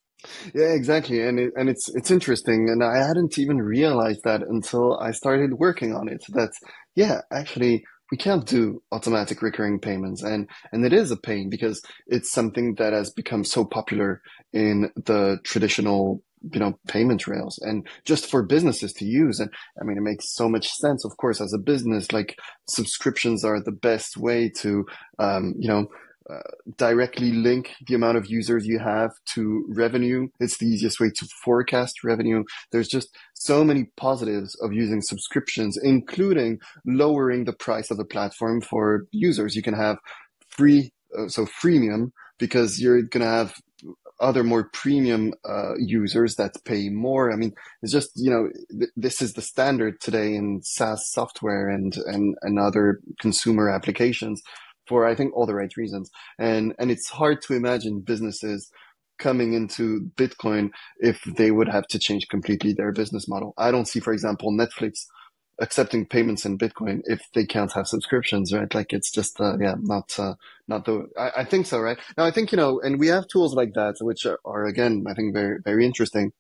Speaker 1: Yeah, exactly. And it, and it's, it's interesting. And I hadn't even realized that until I started working on it, that, yeah, actually we can't do automatic recurring payments. And, and it is a pain, because it's something that has become so popular in the traditional, you know, payment rails, and just for businesses to use. And I mean, it makes so much sense. Of course, as a business, like subscriptions are the best way to, um, you know, Uh, directly link the amount of users you have to revenue. It's the easiest way to forecast revenue. There's just so many positives of using subscriptions, including lowering the price of the platform for users. You can have free, uh, so freemium, because you're going to have other more premium uh, users that pay more. I mean, it's just, you know, th- this is the standard today in SaaS software and, and, and other consumer applications, for I think all the right reasons. And and it's hard to imagine businesses coming into Bitcoin if they would have to change completely their business model. I don't see, for example, Netflix accepting payments in Bitcoin if they can't have subscriptions, right? Like it's just, uh, yeah, not, uh, not the, I, I think so, right? Now I think, you know, and we have tools like that, which are, are again, I think very, very interesting,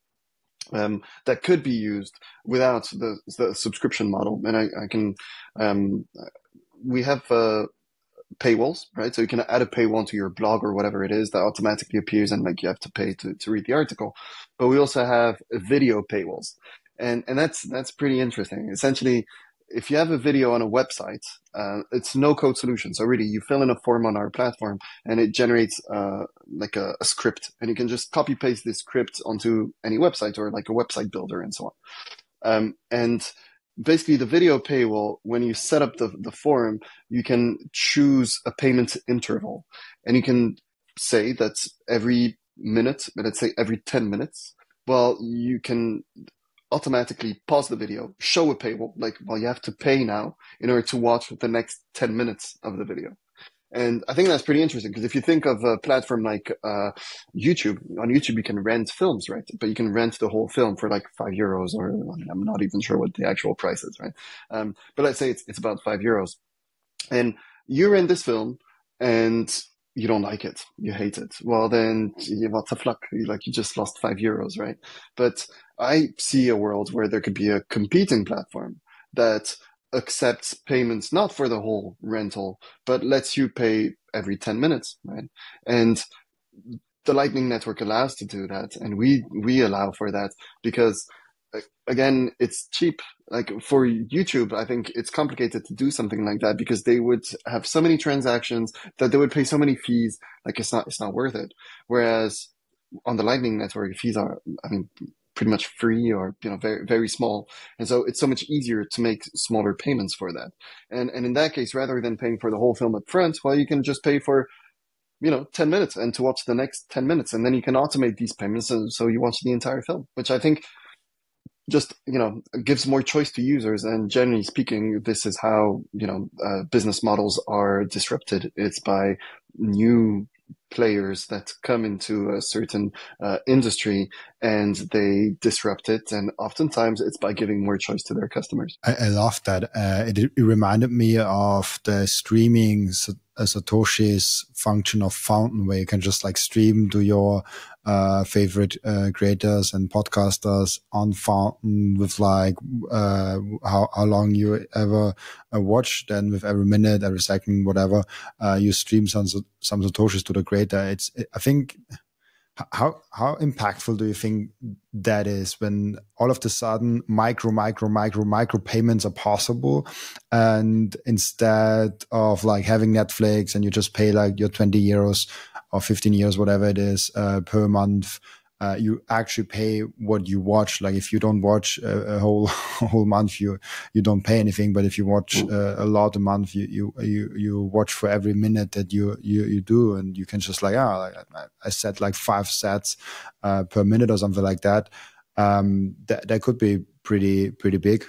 Speaker 1: um, that could be used without the, the subscription model. And I, I can, um, we have, uh, paywalls, right? So you can add a paywall to your blog or whatever it is that automatically appears, and like you have to pay to, to read the article. But we also have video paywalls. And, and that's, that's pretty interesting. Essentially, if you have a video on a website, uh, it's no code solution. So really you fill in a form on our platform and it generates, uh, like a, a script, and you can just copy paste this script onto any website or like a website builder and so on. Um, and basically the video paywall, when you set up the, the form, you can choose a payment interval, and you can say that every minute, let's say every ten minutes, well, you can automatically pause the video, show a paywall, like, well, you have to pay now in order to watch the next ten minutes of the video. And I think that's pretty interesting, because if you think of a platform like uh, YouTube, on YouTube you can rent films, right? But you can rent the whole film for like five euros, or I'm not even sure what the actual price is, right? Um, but let's say it's it's about five euros, and you rent this film, and you don't like it, you hate it. Well, then what the fuck? Like you just lost five euros, right? But I see a world where there could be a competing platform that accepts payments not for the whole rental, but lets you pay every ten minutes, right? And the Lightning Network allows to do that, and we we allow for that because, again, it's cheap. Like for YouTube, I think it's complicated to do something like that because they would have so many transactions that they would pay so many fees. Like it's not it's not worth it. Whereas on the Lightning Network, fees are, I mean, pretty much free, or, you know, very, very small. And so it's so much easier to make smaller payments for that. And, and in that case, rather than paying for the whole film up front, well, you can just pay for, you know, ten minutes and to watch the next ten minutes. And then you can automate these payments. And so you watch the entire film, which I think just, you know, gives more choice to users. And generally speaking, this is how, you know, uh, business models are disrupted. It's by new players that come into a certain uh, industry and they disrupt it. And oftentimes it's by giving more choice to their customers.
Speaker 2: I, I love that. Uh, it, it reminded me of the streaming Satoshi's function of Fountain, where you can just like stream to your uh, favorite uh, creators and podcasters on Fountain with like uh, how, how long you ever uh, watch. Then with every minute, every second, whatever, uh, you stream some some Satoshis to the creator. It's, it, I think, How how impactful do you think that is when all of a sudden micro, micro, micro, micro payments are possible, and instead of like having Netflix and you just pay like your twenty euros or fifteen euros, whatever it is, uh, per month, uh, you actually pay what you watch. Like if you don't watch a, a whole a whole month, you you don't pay anything. But if you watch uh, a lot a month, you you you you watch for every minute that you you you do, and you can just like ah, like, I, I set like five sets uh, per minute or something like that. Um, that that could be pretty pretty big.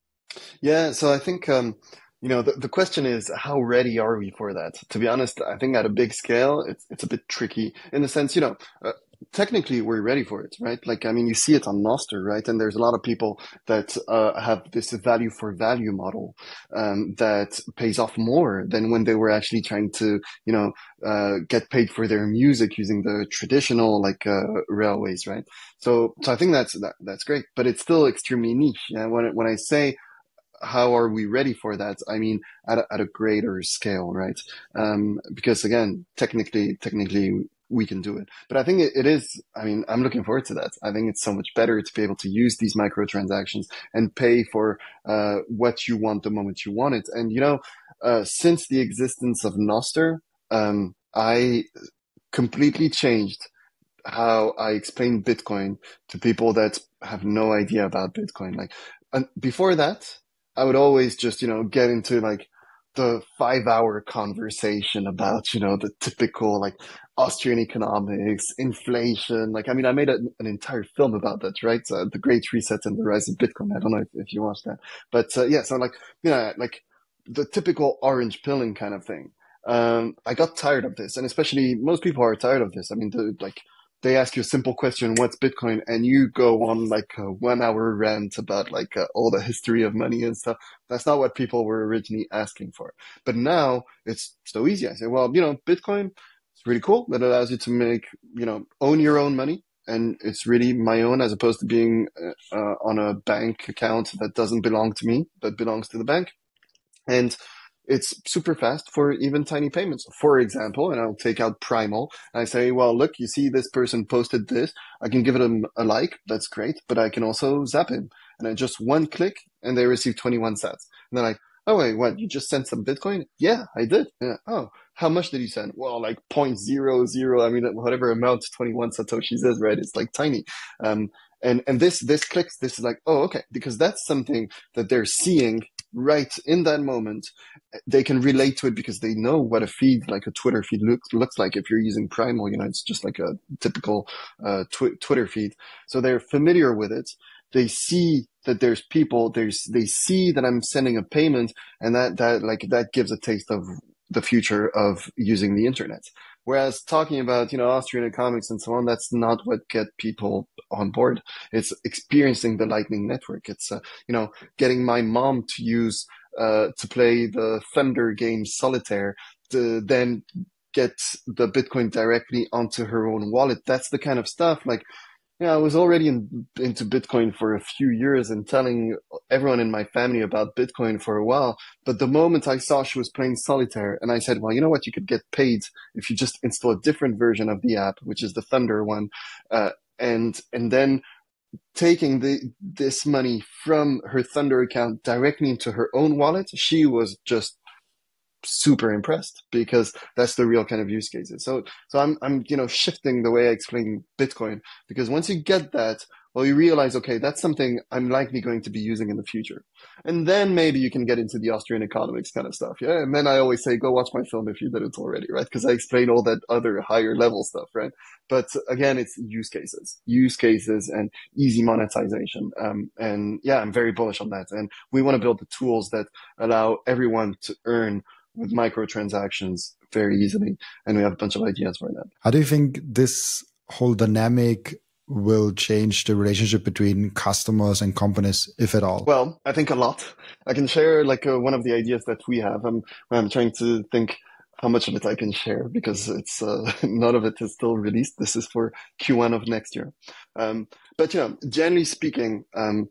Speaker 1: Yeah, so I think um, you know the, the question is how ready are we for that? To be honest, I think at a big scale, it's it's a bit tricky in the sense, you know, uh, technically we're ready for it, right? Like I mean, you see it on Nostr, right? And there's a lot of people that uh, have this value for value model um, that pays off more than when they were actually trying to, you know, uh, get paid for their music using the traditional like uh, railways, right? So, so I think that's that, that's great, but it's still extremely niche. Yeah, when when I say how are we ready for that? I mean, at a, at a greater scale, right? Um, because again, technically, technically we can do it, but I think it, it is, I mean, I'm looking forward to that. I think it's so much better to be able to use these microtransactions and pay for, uh, what you want the moment you want it. And, you know, uh, since the existence of Nostr, um, I completely changed how I explain Bitcoin to people that have no idea about Bitcoin. Like, and before that, I would always just, you know, get into like the five hour conversation about, you know, the typical like Austrian economics, inflation. Like, I mean, I made a, an entire film about that, right? Uh, the Great Reset and the Rise of Bitcoin. I don't know if, if you watched that, but uh, yeah, so like, you know, like the typical orange pilling kind of thing. Um, I got tired of this, and especially most people are tired of this. I mean, the, like, they ask you a simple question, what's Bitcoin? And you go on like a one hour rant about like uh, all the history of money and stuff. That's not what people were originally asking for. But now it's so easy. I say, well, you know, Bitcoin, it's really cool. That allows you to make, you know, own your own money. And it's really my own as opposed to being uh, uh, on a bank account that doesn't belong to me, but belongs to the bank. And it's super fast for even tiny payments. For example, and I'll take out Primal. And I say, well, look, you see this person posted this. I can give it a, a like. That's great. But I can also zap him. And I just one click and they receive twenty-one sats. And they're like, oh, wait, what? You just sent some Bitcoin? Yeah, I did. Yeah. Oh, how much did you send? Well, like zero point zero zero. I mean, whatever amount twenty-one Satoshis is, right? It's like tiny. Um, and, and this, this clicks, this is like, oh, okay. Because that's something that they're seeing right in that moment. They can relate to it because they know what a feed, like a Twitter feed looks, looks like. If you're using Primal, you know, it's just like a typical, uh, tw- Twitter feed. So they're familiar with it. They see that there's people, there's, they see that I'm sending a payment, and that, that, like, that gives a taste of the future of using the internet. Whereas talking about, you know, Austrian economics and so on, that's not what get people on board. It's experiencing the Lightning Network. It's, uh, you know, getting my mom to use, uh, to play the Thunder game Solitaire, to then get the Bitcoin directly onto her own wallet. That's the kind of stuff like, yeah, I was already in, into Bitcoin for a few years and telling everyone in my family about Bitcoin for a while. But the moment I saw she was playing Solitaire, and I said, well, you know what? You could get paid if you just install a different version of the app, which is the Thunder one. Uh, and, and then taking the, this money from her Thunder account directly into her own wallet, she was just super impressed because that's the real kind of use cases. So, so I'm, I'm, you know, shifting the way I explain Bitcoin, because once you get that, well, you realize, okay, that's something I'm likely going to be using in the future. And then maybe you can get into the Austrian economics kind of stuff. Yeah. And then I always say, go watch my film if you didn't already, right? Because I explain all that other higher level stuff, right? But again, it's use cases, use cases and easy monetization. Um, and yeah, I'm very bullish on that. And we want to build the tools that allow everyone to earn with microtransactions very easily. And we have a bunch of ideas for that.
Speaker 2: How do you think this whole dynamic will change the relationship between customers and companies, if at all?
Speaker 1: Well, I think a lot. I can share like uh, one of the ideas that we have. I'm, I'm trying to think how much of it I can share because it's uh, none of it is still released. This is for Q one of next year. Um, but, you know, generally speaking, um,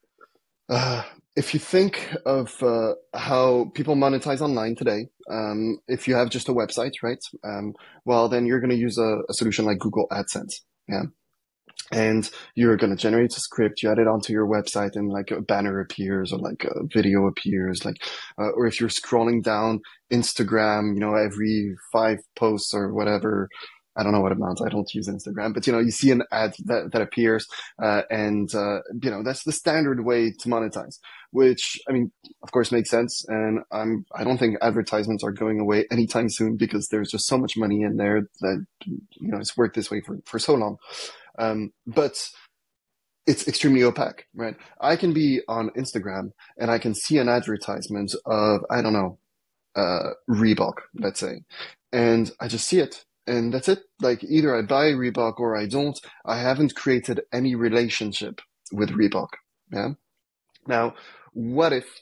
Speaker 1: uh, if you think of uh, how people monetize online today, um, if you have just a website, right? Um, well, then you're going to use a, a solution like Google AdSense. Yeah. And you're going to generate a script, you add it onto your website, and like a banner appears, or like a video appears, like, uh, or if you're scrolling down Instagram, you know, every five posts or whatever, I don't know what amount, I don't use Instagram, but you know, you see an ad that, that appears, uh, and, uh, you know, that's the standard way to monetize, which, I mean, of course makes sense. And I'm, I don't think advertisements are going away anytime soon, because there's just so much money in there that, you know, it's worked this way for, for so long. Um, but it's extremely opaque, right? I can be on Instagram and I can see an advertisement of, I don't know, uh, Reebok, let's say, and I just see it. And that's it. Like, either I buy Reebok or I don't. I haven't created any relationship with Reebok. Yeah. Now, what if,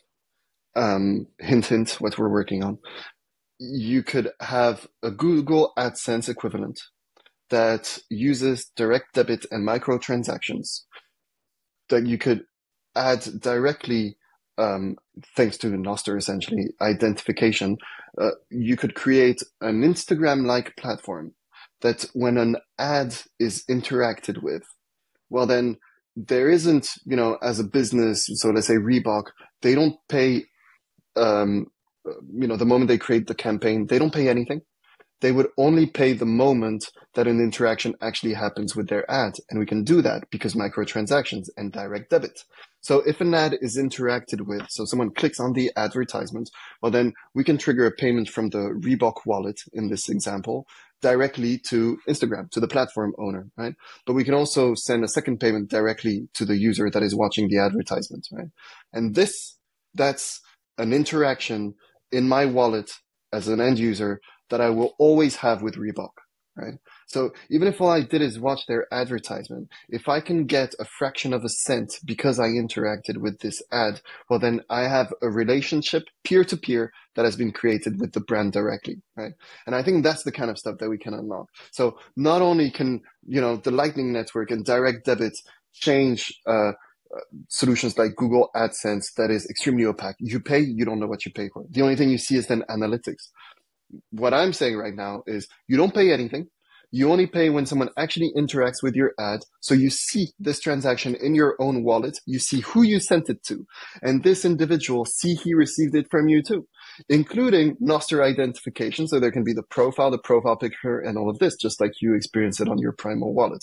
Speaker 1: um, hint, hint, what we're working on, you could have a Google AdSense equivalent that uses direct debit and microtransactions that you could add directly, um, thanks to Nostr, essentially, identification. Uh, you could create an Instagram-like platform that when an ad is interacted with, well, then there isn't, you know, as a business, so let's say Reebok, they don't pay, um, you know, the moment they create the campaign, they don't pay anything. They would only pay the moment that an interaction actually happens with their ad. And we can do that because microtransactions and direct debit. So if an ad is interacted with, so someone clicks on the advertisement, well, then we can trigger a payment from the Reebok wallet in this example directly to Instagram, to the platform owner, right? But we can also send a second payment directly to the user that is watching the advertisement, right? And this, that's an interaction in my wallet as an end user that I will always have with Reebok, right? So even if all I did is watch their advertisement, if I can get a fraction of a cent because I interacted with this ad, well, then I have a relationship peer-to-peer that has been created with the brand directly, right? And I think that's the kind of stuff that we can unlock. So not only can, you know, the Lightning Network and direct debit change, uh, Uh, solutions like Google AdSense that is extremely opaque. You pay, you don't know what you pay for. The only thing you see is then analytics. What I'm saying right now is you don't pay anything. You only pay when someone actually interacts with your ad. So you see this transaction in your own wallet. You see who you sent it to. And this individual see he received it from you too, including Nostr identification. So there can be the profile, the profile picture, and all of this, just like you experience it on your Primal wallet.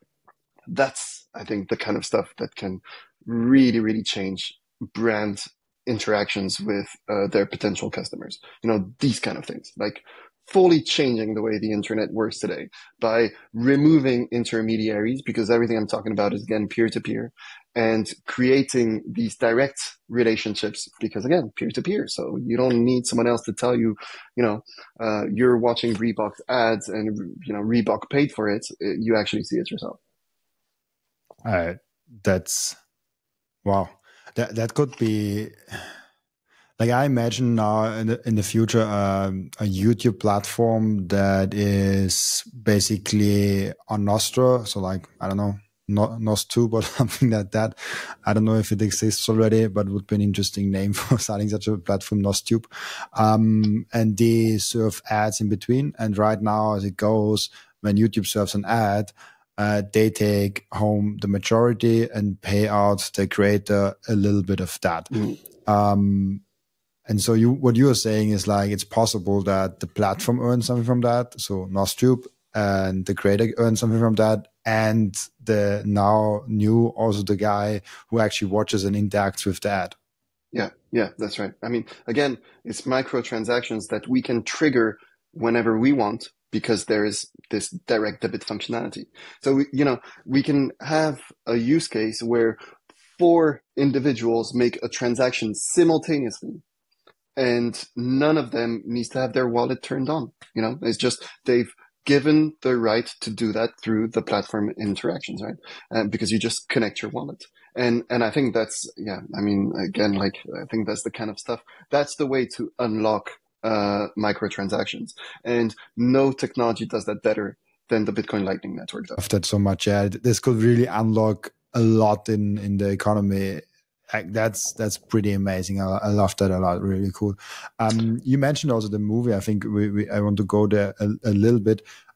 Speaker 1: That's, I think, the kind of stuff that can really, really change brand interactions with uh, their potential customers. You know, these kind of things, like fully changing the way the internet works today by removing intermediaries, because everything I'm talking about is, again, peer-to-peer, and creating these direct relationships, because, again, peer-to-peer. So you don't need someone else to tell you, you know, uh, you're watching Reebok's ads and, you know, Reebok paid for it. You actually see it yourself.
Speaker 2: Uh, that's wow. That that could be like, I imagine now in the, in the future um, a YouTube platform that is basically on Nostr. So like, I don't know, no, Nostube or something like that. I don't know if it exists already, but it would be an interesting name for starting such a platform, Nostube. Um, and they serve ads in between. And right now, as it goes, when YouTube serves an ad, Uh, they take home the majority and pay out the creator a little bit of that. Mm. Um, and so you, what you are saying is like, it's possible that the platform earns something from that. So Nostube and the creator earns something from that. And the now new, also the guy who actually watches and interacts with the ad.
Speaker 1: Yeah. Yeah, that's right. I mean, again, it's microtransactions that we can trigger whenever we want, because there is this direct debit functionality. So, we, you know, we can have a use case where four individuals make a transaction simultaneously, and none of them needs to have their wallet turned on. You know, it's just they've given the right to do that through the platform interactions, right? Uh, because you just connect your wallet. And, and I think that's, yeah, I mean, again, like, I think that's the kind of stuff, that's the way to unlock Uh, microtransactions, and no technology does that better than the Bitcoin Lightning Network does.
Speaker 2: I've that so much. Yeah, this could really unlock a lot in in the economy. Like, that's that's pretty amazing. I, I love that a lot. Really cool. Um, you mentioned also the movie. I think we, we I want to go there a, a little bit.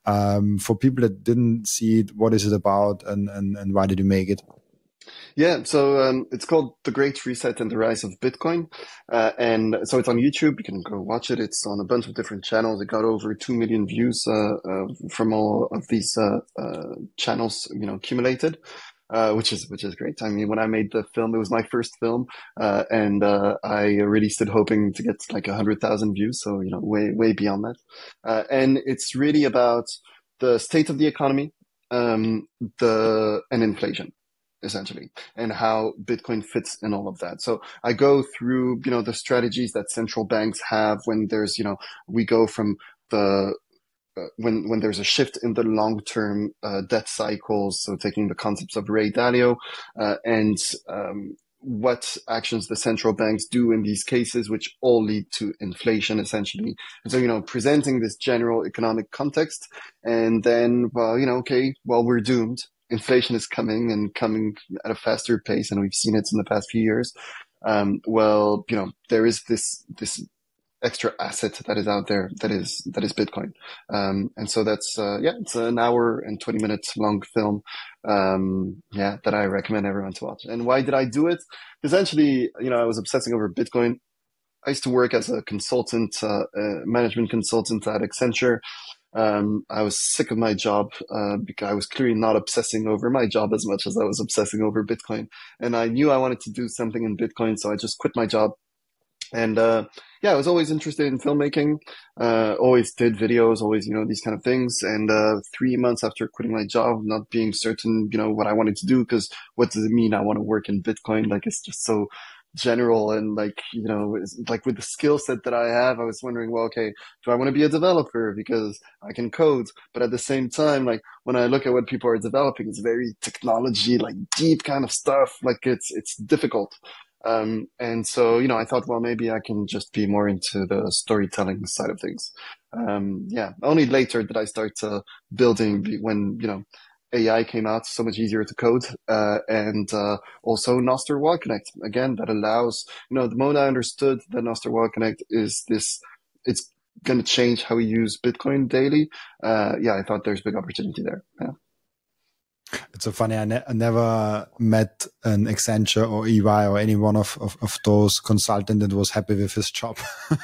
Speaker 2: Um, for people that didn't see it, what is it about, and and, and why did you make it?
Speaker 1: Yeah, so um, it's called The Great Reset and the Rise of Bitcoin. Uh, and so it's on YouTube. You can go watch it. It's on a bunch of different channels. It got over two million views uh, uh, from all of these uh, uh, channels, you know, accumulated. Uh, which is which is great. I mean, when I made the film, it was my first film, uh, and uh, I released it hoping to get like a hundred thousand views. So you know, way way beyond that. Uh, and it's really about the state of the economy, um, the and inflation, essentially, and how Bitcoin fits in all of that. So I go through, you know, the strategies that central banks have when there's, you know, we go from the uh, when when there's a shift in the long-term uh, debt cycles, so taking the concepts of Ray Dalio uh, and um, what actions the central banks do in these cases, which all lead to inflation, essentially. And so, you know, presenting this general economic context, and then, well, you know, okay, well, we're doomed. Inflation is coming and coming at a faster pace, and we've seen it in the past few years. Um, well, you know, there is this this extra asset that is out there that is that is Bitcoin, um, and so that's uh, yeah, it's an hour and twenty minutes long film, um, yeah, that I recommend everyone to watch. And why did I do it? Essentially, you know, I was obsessing over Bitcoin. I used to work as a consultant, uh, a management consultant at Accenture. Um, I was sick of my job uh, because I was clearly not obsessing over my job as much as I was obsessing over Bitcoin. And I knew I wanted to do something in Bitcoin, so I just quit my job. And uh, yeah, I was always interested in filmmaking, uh, always did videos, always, you know, these kind of things. And uh, three months after quitting my job, not being certain, you know, what I wanted to do, because what does it mean I want to work in Bitcoin? Like, it's just so general, and like, you know, like with the skill set that I have, I was wondering, well, okay, do I want to be a developer because I can code? But at the same time, like when I look at what people are developing, it's very technology, like deep kind of stuff. Like it's it's difficult. Um, and so, you know, I thought, well, maybe I can just be more into the storytelling side of things. Um, yeah, only later did I start uh, building when, you know, A I came out, so much easier to code, uh, and uh, also Nostr Wallet Connect. Again, that allows, you know, the moment I understood that Nostr Wallet Connect is this, it's going to change how we use Bitcoin daily. Uh, yeah, I thought there's big opportunity there. Yeah.
Speaker 2: It's so funny. I, ne I never met an Accenture or E Y or any one of, of, of those consultants that was happy with his job.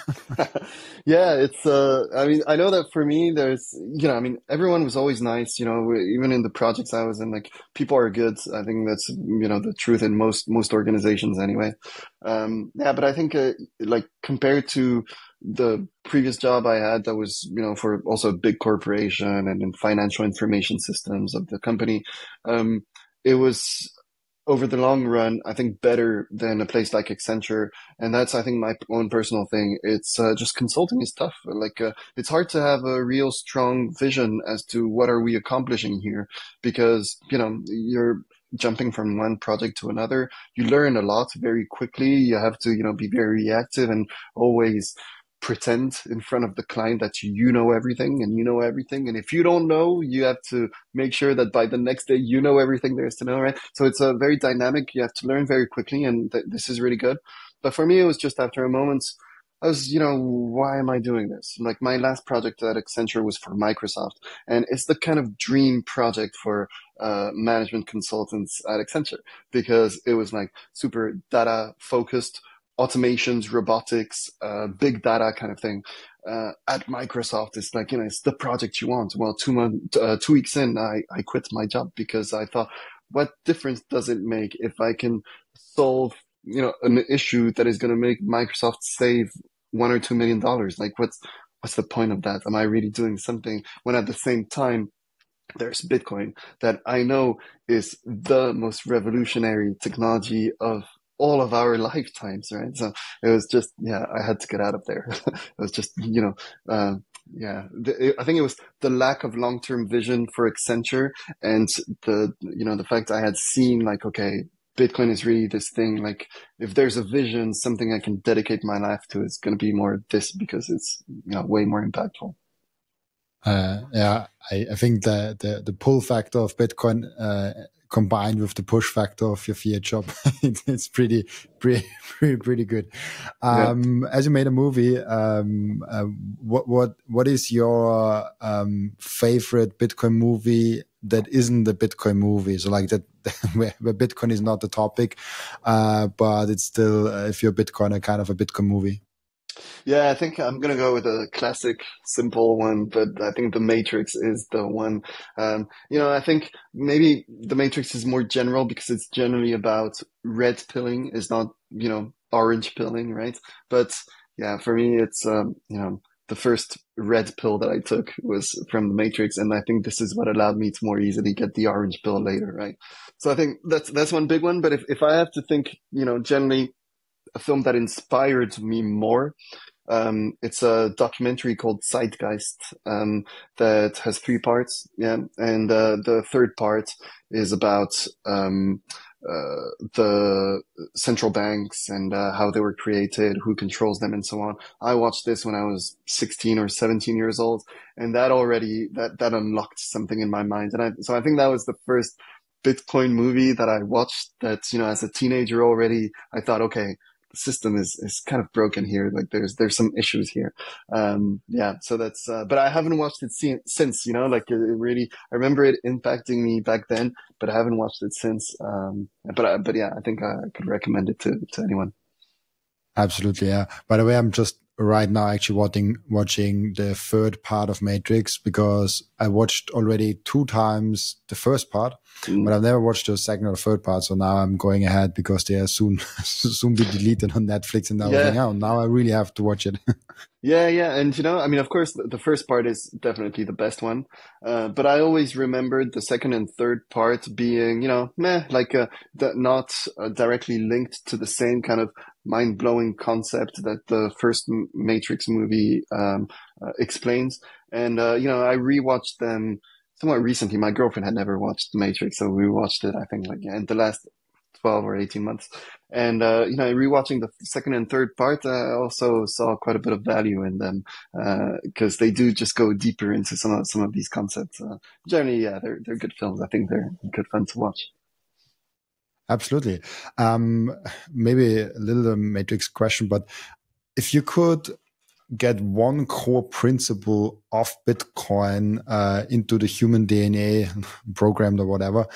Speaker 1: Yeah, it's, uh, I mean, I know that for me, there's, you know, I mean, everyone was always nice, you know, even in the projects I was in, like, people are good. I think that's, you know, the truth in most, most organizations anyway. Um, yeah, but I think, uh, like, compared to the previous job I had that was, you know, for also a big corporation and in financial information systems of the company, um, it was, over the long run, I think better than a place like Accenture. And that's, I think, my own personal thing. It's uh, just consulting is tough. Like, uh, it's hard to have a real strong vision as to what are we accomplishing here, because, you know, you're jumping from one project to another. You learn a lot very quickly. You have to, you know, be very reactive and always pretend in front of the client that you know everything and you know everything. And if you don't know, you have to make sure that by the next day, you know everything there is to know, right? So it's a very dynamic. You have to learn very quickly, and th this is really good. But for me, it was just after a moment, I was, you know, why am I doing this? Like my last project at Accenture was for Microsoft, and it's the kind of dream project for uh, management consultants at Accenture, because it was like super data focused, automations, robotics, uh, big data kind of thing. Uh, at Microsoft, it's like, you know, it's the project you want. Well, two months, uh, two weeks in, I, I quit my job because I thought, what difference does it make if I can solve, you know, an issue that is going to make Microsoft save one or two million dollars? Like, what's, what's the point of that? Am I really doing something when at the same time, there's Bitcoin that I know is the most revolutionary technology of all of our lifetimes, right? So it was just, yeah, I had to get out of there. It was just, you know, uh, yeah, the, I think it was the lack of long-term vision for Accenture, and the, you know, the fact I had seen like, okay, Bitcoin is really this thing. Like, if there's a vision, something I can dedicate my life to, is going to be more this, because it's, you know, way more impactful.
Speaker 2: Uh, yeah, I, I think the, the, the pull factor of Bitcoin uh, combined with the push factor of your fiat job, it, it's pretty, pretty, pretty, pretty good.
Speaker 1: Yeah.
Speaker 2: Um, as you made a movie, um, uh, what what what is your um, favorite Bitcoin movie that isn't the Bitcoin movie? So like that, where, where Bitcoin is not the topic, uh, but it's still, uh, if you're a Bitcoiner, kind of a Bitcoin movie.
Speaker 1: Yeah, I think I'm gonna go with a classic, simple one, but I think The Matrix is the one. Um, you know, I think maybe The Matrix is more general because it's generally about red pilling, is not, you know, orange pilling, right? But yeah, for me, it's, um, you know, the first red pill that I took was from The Matrix, and I think this is what allowed me to more easily get the orange pill later, right? So I think that's that's one big one. But if if I have to think, you know, generally a film that inspired me more, um, it's a documentary called Zeitgeist, um, that has three parts. Yeah. And, uh, the third part is about, um, uh, the central banks and, uh, how they were created, who controls them and so on. I watched this when I was sixteen or seventeen years old, and that already, that, that unlocked something in my mind. And I, so I think that was the first Bitcoin movie that I watched that, you know, as a teenager already, I thought, okay, system is is kind of broken here. Like there's there's some issues here. Um, yeah, so that's. Uh, but I haven't watched it since. You know, like it, it really. I remember it impacting me back then, but I haven't watched it since. Um, but I, but yeah, I think I could recommend it to to anyone.
Speaker 2: Absolutely, yeah. By the way, I'm just right now actually watching watching the third part of Matrix because I watched already two times the first part,
Speaker 1: Mm.
Speaker 2: but I've never watched the second or third part. So now I'm going ahead because they are soon soon be deleted on Netflix, and I was
Speaker 1: Yeah.
Speaker 2: like, oh, now I really have to watch it.
Speaker 1: Yeah, yeah, and you know, I mean, of course, the, the first part is definitely the best one, uh, but I always remembered the second and third part being, you know, meh, like uh, the, not uh, directly linked to the same kind of mind-blowing concept that the first M- Matrix movie um, uh, explains. And uh, you know, I rewatched them somewhat recently. My girlfriend had never watched The Matrix, so we watched it, I think, like yeah, in the last twelve or eighteen months. And, uh, you know, rewatching the second and third part, I also saw quite a bit of value in them, uh, because they do just go deeper into some of, some of these concepts. Uh, generally, yeah, they're, they're good films. I think they're good fun to watch.
Speaker 2: Absolutely. Um, maybe a little uh, Matrix question, but if you could get one core principle of Bitcoin uh, into the human D N A, programmed or whatever,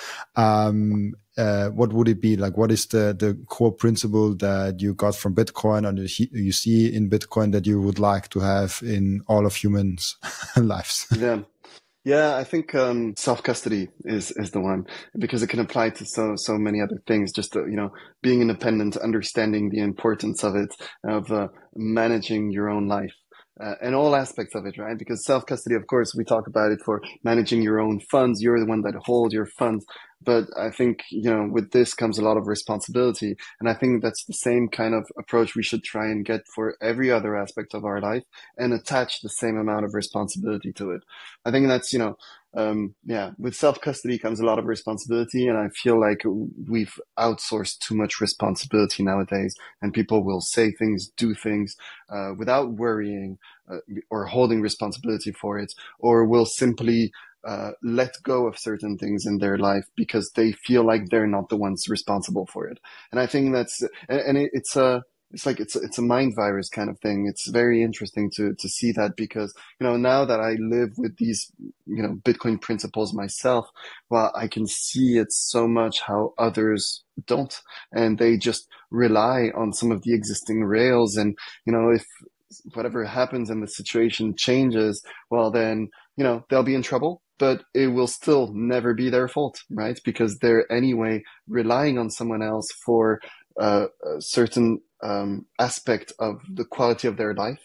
Speaker 2: um, uh, what would it be? Like, what is the, the core principle that you got from Bitcoin or you see in Bitcoin that you would like to have in all of humans' lives?
Speaker 1: Yeah. Yeah, I think um, self-custody is is the one because it can apply to so so many other things. Just uh, you know, being independent, understanding the importance of it, of uh, managing your own life. Uh, and all aspects of it, right? Because self-custody, of course, we talk about it for managing your own funds. You're the one that holds your funds. But I think, you know, with this comes a lot of responsibility. And I think that's the same kind of approach we should try and get for every other aspect of our life and attach the same amount of responsibility to it. I think that's, you know, um, yeah, with self-custody comes a lot of responsibility. And I feel like we've outsourced too much responsibility nowadays, and people will say things, do things, uh, without worrying, uh, or holding responsibility for it, or will simply uh, let go of certain things in their life because they feel like they're not the ones responsible for it. And I think that's, and, and it, it's a, it's like, it's, it's a mind virus kind of thing. It's very interesting to, to see that because, you know, now that I live with these, you know, Bitcoin principles myself, well, I can see it so much how others don't, and they just rely on some of the existing rails. And, you know, if whatever happens and the situation changes, well, then, you know, they'll be in trouble, but it will still never be their fault, right? Because they're anyway relying on someone else for uh, a certain um, aspect of the quality of their life.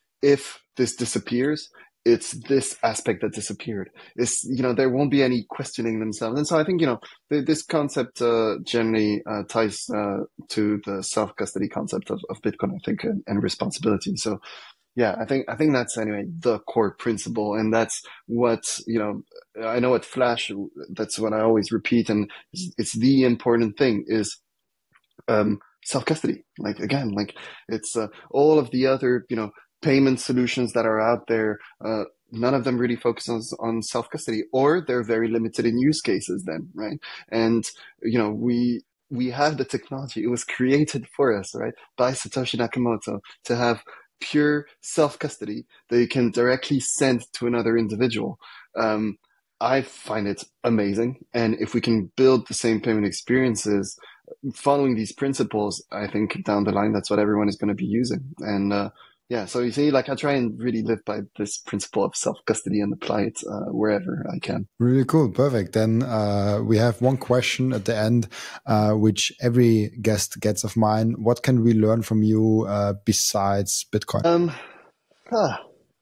Speaker 1: If this disappears, it's this aspect that disappeared. It's, you know, there won't be any questioning themselves. And so I think, you know, th- this concept uh, generally uh, ties uh, to the self-custody concept of, of Bitcoin, I think, and, and responsibility. So yeah, I think I think that's anyway the core principle, and that's what, you know, I know at Flash, that's what I always repeat, and it's, it's the important thing is um, self-custody. Like again, like it's uh, all of the other, you know, payment solutions that are out there. Uh, none of them really focus on, on self-custody, or they're very limited in use cases then, right? And, you know, we, we have the technology. It was created for us, right, by Satoshi Nakamoto to have pure self-custody that you can directly send to another individual. Um, I find it amazing. And if we can build the same payment experiences following these principles, I think down the line, that's what everyone is going to be using. And, uh, yeah, so you see, like I try and really live by this principle of self-custody and apply it uh, wherever I can.
Speaker 2: Really cool. Perfect. Then uh, we have one question at the end, uh, which every guest gets of mine. What can we learn from you uh, besides Bitcoin?
Speaker 1: Um, huh.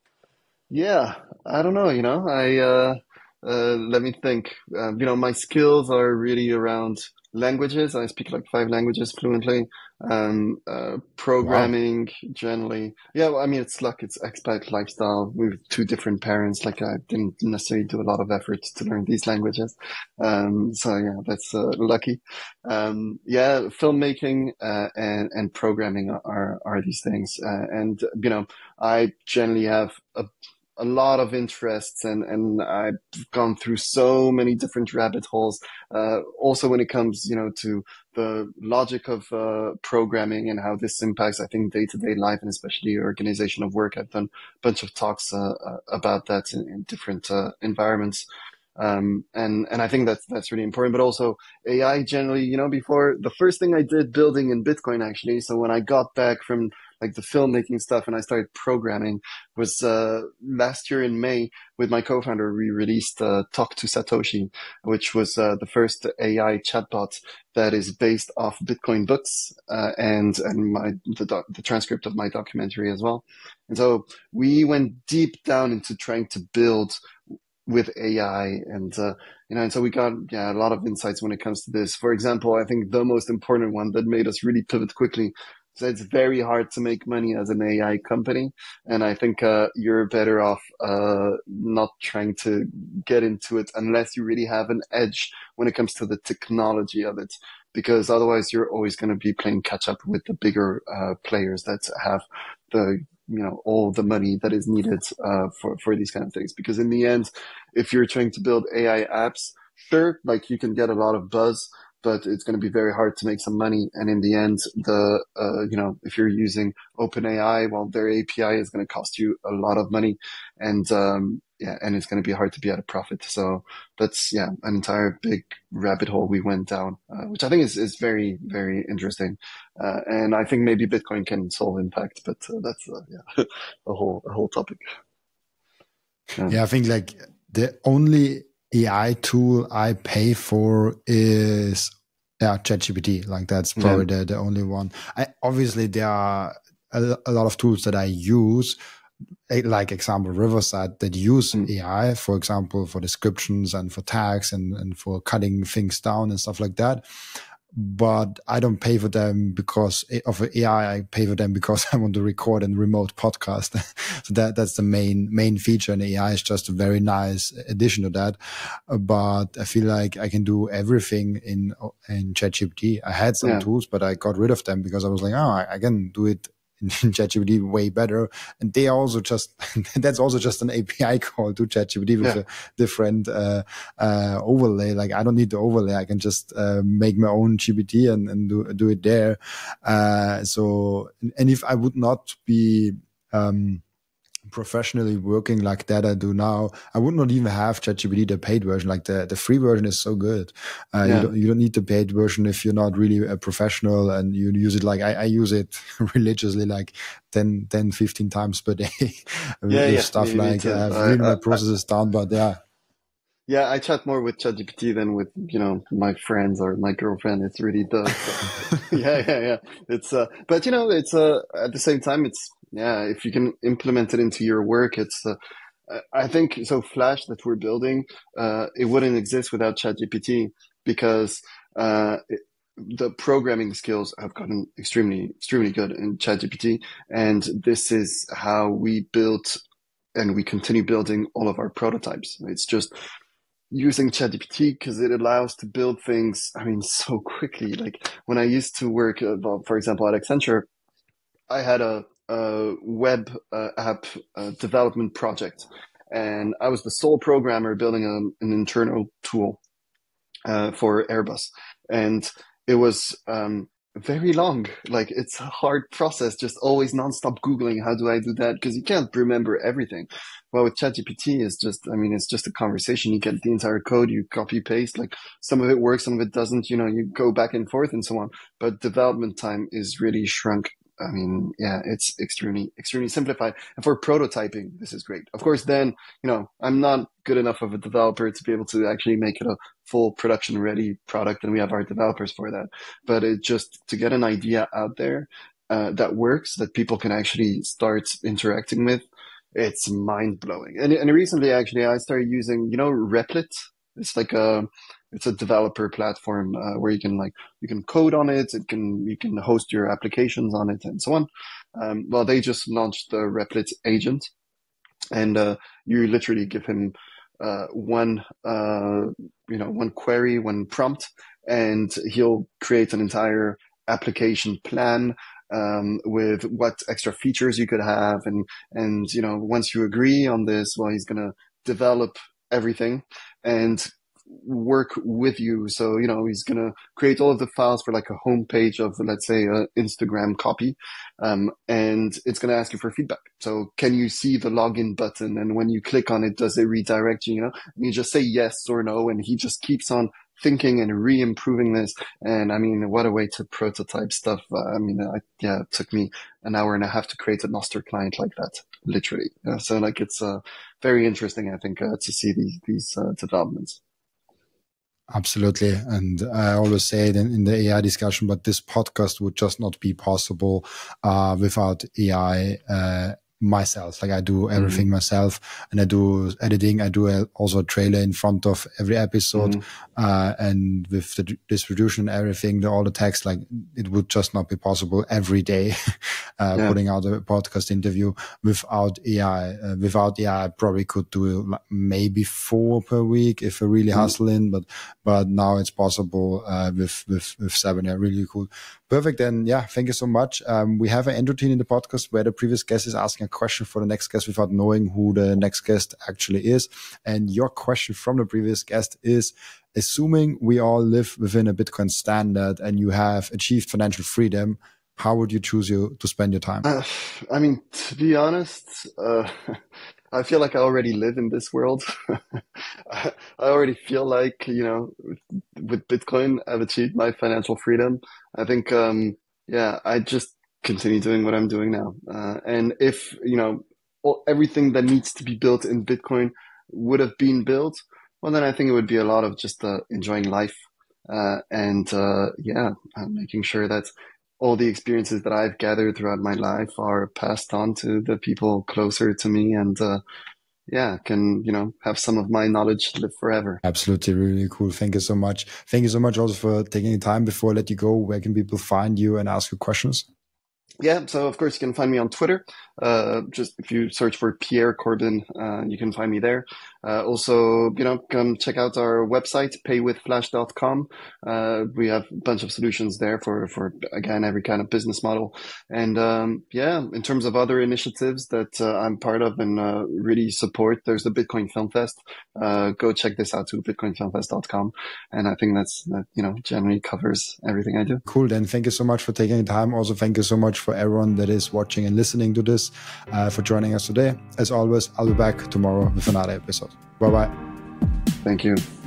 Speaker 1: Yeah, I don't know, you know, I, uh, uh, let me think. Um, you know, my skills are really around languages. I speak like five languages fluently. Um, uh, programming wow. generally. Yeah, well, I mean, it's luck. It's expat lifestyle with two different parents. Like I didn't necessarily do a lot of effort to learn these languages. Um, so yeah, that's uh, lucky. Um, yeah, filmmaking uh, and and programming are are these things. Uh, and you know, I generally have a a lot of interests, and, and I've gone through so many different rabbit holes. Uh, also when it comes, you know, to the logic of, uh, programming and how this impacts, I think, day-to-day life and especially organization of work. I've done a bunch of talks, uh, about that in, in different, uh, environments. Um, and, and I think that's, that's really important, but also A I generally, you know, before the first thing I did building in Bitcoin, actually. So when I got back from like the filmmaking stuff and I started programming was, uh, last year in May with my co-founder, we released, uh, Talk to Satoshi, which was, uh, the first A I chatbot that is based off Bitcoin books, uh, and, and my, the, doc, the transcript of my documentary as well. And so we went deep down into trying to build with A I and, uh, you know, and so we got, yeah, a lot of insights when it comes to this. For example, I think the most important one that made us really pivot quickly is that it's very hard to make money as an A I company. And I think, uh, you're better off, uh, not trying to get into it unless you really have an edge when it comes to the technology of it, because otherwise you're always going to be playing catch up with the bigger, uh, players that have the, you know, all the money that is needed, uh, for, for these kind of things. Because in the end, if you're trying to build A I apps, sure, like you can get a lot of buzz, but it's going to be very hard to make some money. And in the end, the, uh, you know, if you're using OpenAI, well, their A P I is going to cost you a lot of money. And, um, yeah, and it's going to be hard to be at a profit. So that's, yeah, an entire big rabbit hole we went down, uh, which I think is, is very, very interesting. Uh, and I think maybe Bitcoin can solve impact, but uh, that's, uh, yeah, a whole, a whole topic.
Speaker 2: Yeah. yeah, I think like the only A I tool I pay for is yeah, ChatGPT. Like that's probably yeah. the, the only one. I obviously there are a, a lot of tools that I use, like example Riverside, that use mm. A I, for example, for descriptions and for tags and, and for cutting things down and stuff like that. But I don't pay for them because of A I. I pay for them because I want to record and remote podcast. So that that's the main main feature. And A I is just a very nice addition to that. But I feel like I can do everything in in ChatGPT. I had some yeah. tools, but I got rid of them because I was like, oh, I, I can do it in ChatGPT way better. And they also just, that's also just an A P I call to ChatGPT with yeah. a different, uh, uh, overlay. Like I don't need the overlay. I can just, uh, make my own G P T and, and do, do it there. Uh, so, and if I would not be, um, professionally working like that I do now, I would not even have ChatGPT, the paid version. Like the, the free version is so good. Uh, yeah. you don't, you don't need the paid version if you're not really a professional and you use it. Like I, I use it religiously, like ten, ten, fifteen times per day. with
Speaker 1: yeah, yeah.
Speaker 2: stuff
Speaker 1: me,
Speaker 2: like,
Speaker 1: me
Speaker 2: uh,
Speaker 1: I,
Speaker 2: reading
Speaker 1: I,
Speaker 2: my processes I, down, but yeah.
Speaker 1: Yeah, I chat more with ChatGPT than with, you know, my friends or my girlfriend. It's really the, yeah, yeah, yeah. It's, uh, but you know, it's, uh, at the same time, it's, yeah, if you can implement it into your work, it's, uh, I think, so Flash that we're building, uh, it wouldn't exist without ChatGPT because, uh, it, the programming skills have gotten extremely, extremely good in ChatGPT. And this is how we built and we continue building all of our prototypes. It's just, using ChatGPT because it allows to build things, I mean, so quickly. Like when I used to work, uh, for example, at Accenture, I had a, a web uh, app uh, development project. and I was the sole programmer building a, an internal tool uh, for Airbus, and it was um, very long. Like, it's a hard process, just always nonstop Googling, how do I do that? Because you can't remember everything. Well, with ChatGPT, it's just, I mean, it's just a conversation. You get the entire code, you copy paste, like some of it works, some of it doesn't, you know, you go back and forth and so on. But development time is really shrunk. I mean, yeah, it's extremely, extremely simplified. And for prototyping, this is great. Of course, then, you know, I'm not good enough of a developer to be able to actually make it a full production ready product. And we have our developers for that. But it just, to get an idea out there uh, that works, that people can actually start interacting with, it's mind blowing. And, and recently, actually, I started using, you know, Replit. It's like a, it's a developer platform uh, where you can like, you can code on it. It can, you can host your applications on it and so on. Um, well, they just launched the Replit agent, and uh, you literally give him uh, one, uh, you know, one query, one prompt, and he'll create an entire application plan um, with what extra features you could have. And, and, you know, once you agree on this, well, he's going to develop everything and work with you. So, you know, he's going to create all of the files for like a homepage of, let's say, an Instagram copy. Um, and it's going to ask you for feedback. So can you see the login button? And when you click on it, does it redirect you? You know, and you just say yes or no. And he just keeps on thinking and re-improving this. And I mean, what a way to prototype stuff. Uh, I mean, I, yeah, it took me an hour and a half to create a master client like that, literally. Uh, so like, it's uh, very interesting, I think, uh, to see these, these uh, developments.
Speaker 2: Absolutely. And I always say it in, in the A I discussion, but this podcast would just not be possible uh, without A I uh, myself. Like, I do everything mm-hmm. myself, and I do editing. I do a, also a trailer in front of every episode. Mm-hmm. uh, and with the distribution and everything, the, all the text, like, it would just not be possible every day uh, yeah. putting out a podcast interview without A I. Uh, without A I, I probably could do maybe four per week if I really mm-hmm. hustle in, but but now it's possible uh, with, with, with seven. Yeah, really cool. Perfect. And yeah, thank you so much. Um, we have an end routine in the podcast where the previous guest is asking a question for the next guest without knowing who the next guest actually is. And your question from the previous guest is, assuming we all live within a Bitcoin standard and you have achieved financial freedom, how would you choose you to spend your time?
Speaker 1: Uh, I mean, to be honest, uh, I feel like I already live in this world. I already feel like, you know, with Bitcoin, I've achieved my financial freedom. I think, um, yeah, I just continue doing what I'm doing now. Uh, and if, you know, all, everything that needs to be built in Bitcoin would have been built, well, then I think it would be a lot of just uh, enjoying life uh, and, uh, yeah, uh, making sure that all the experiences that I've gathered throughout my life are passed on to the people closer to me, and uh, yeah, can, you know, have some of my knowledge live forever.
Speaker 2: Absolutely. Really cool. Thank you so much. Thank you so much also for taking the time. Before I let you go, where can people find you and ask you questions?
Speaker 1: Yeah, so of course you can find me on Twitter. Uh, just if you search for Pierre Corbin, uh, you can find me there. Uh, also, you know, come check out our website, pay with flash dot com. Uh, we have a bunch of solutions there for, for again, every kind of business model. And um, yeah, in terms of other initiatives that uh, I'm part of and uh, really support, there's the Bitcoin Film Fest. Uh, go check this out too, bitcoin film fest dot com. And I think that's, that, you know, generally covers everything I do.
Speaker 2: Cool. Then thank you so much for taking the time. Also, thank you so much for everyone that is watching and listening to this, uh, for joining us today. As always, I'll be back tomorrow with another episode. Bye-bye.
Speaker 1: Thank you.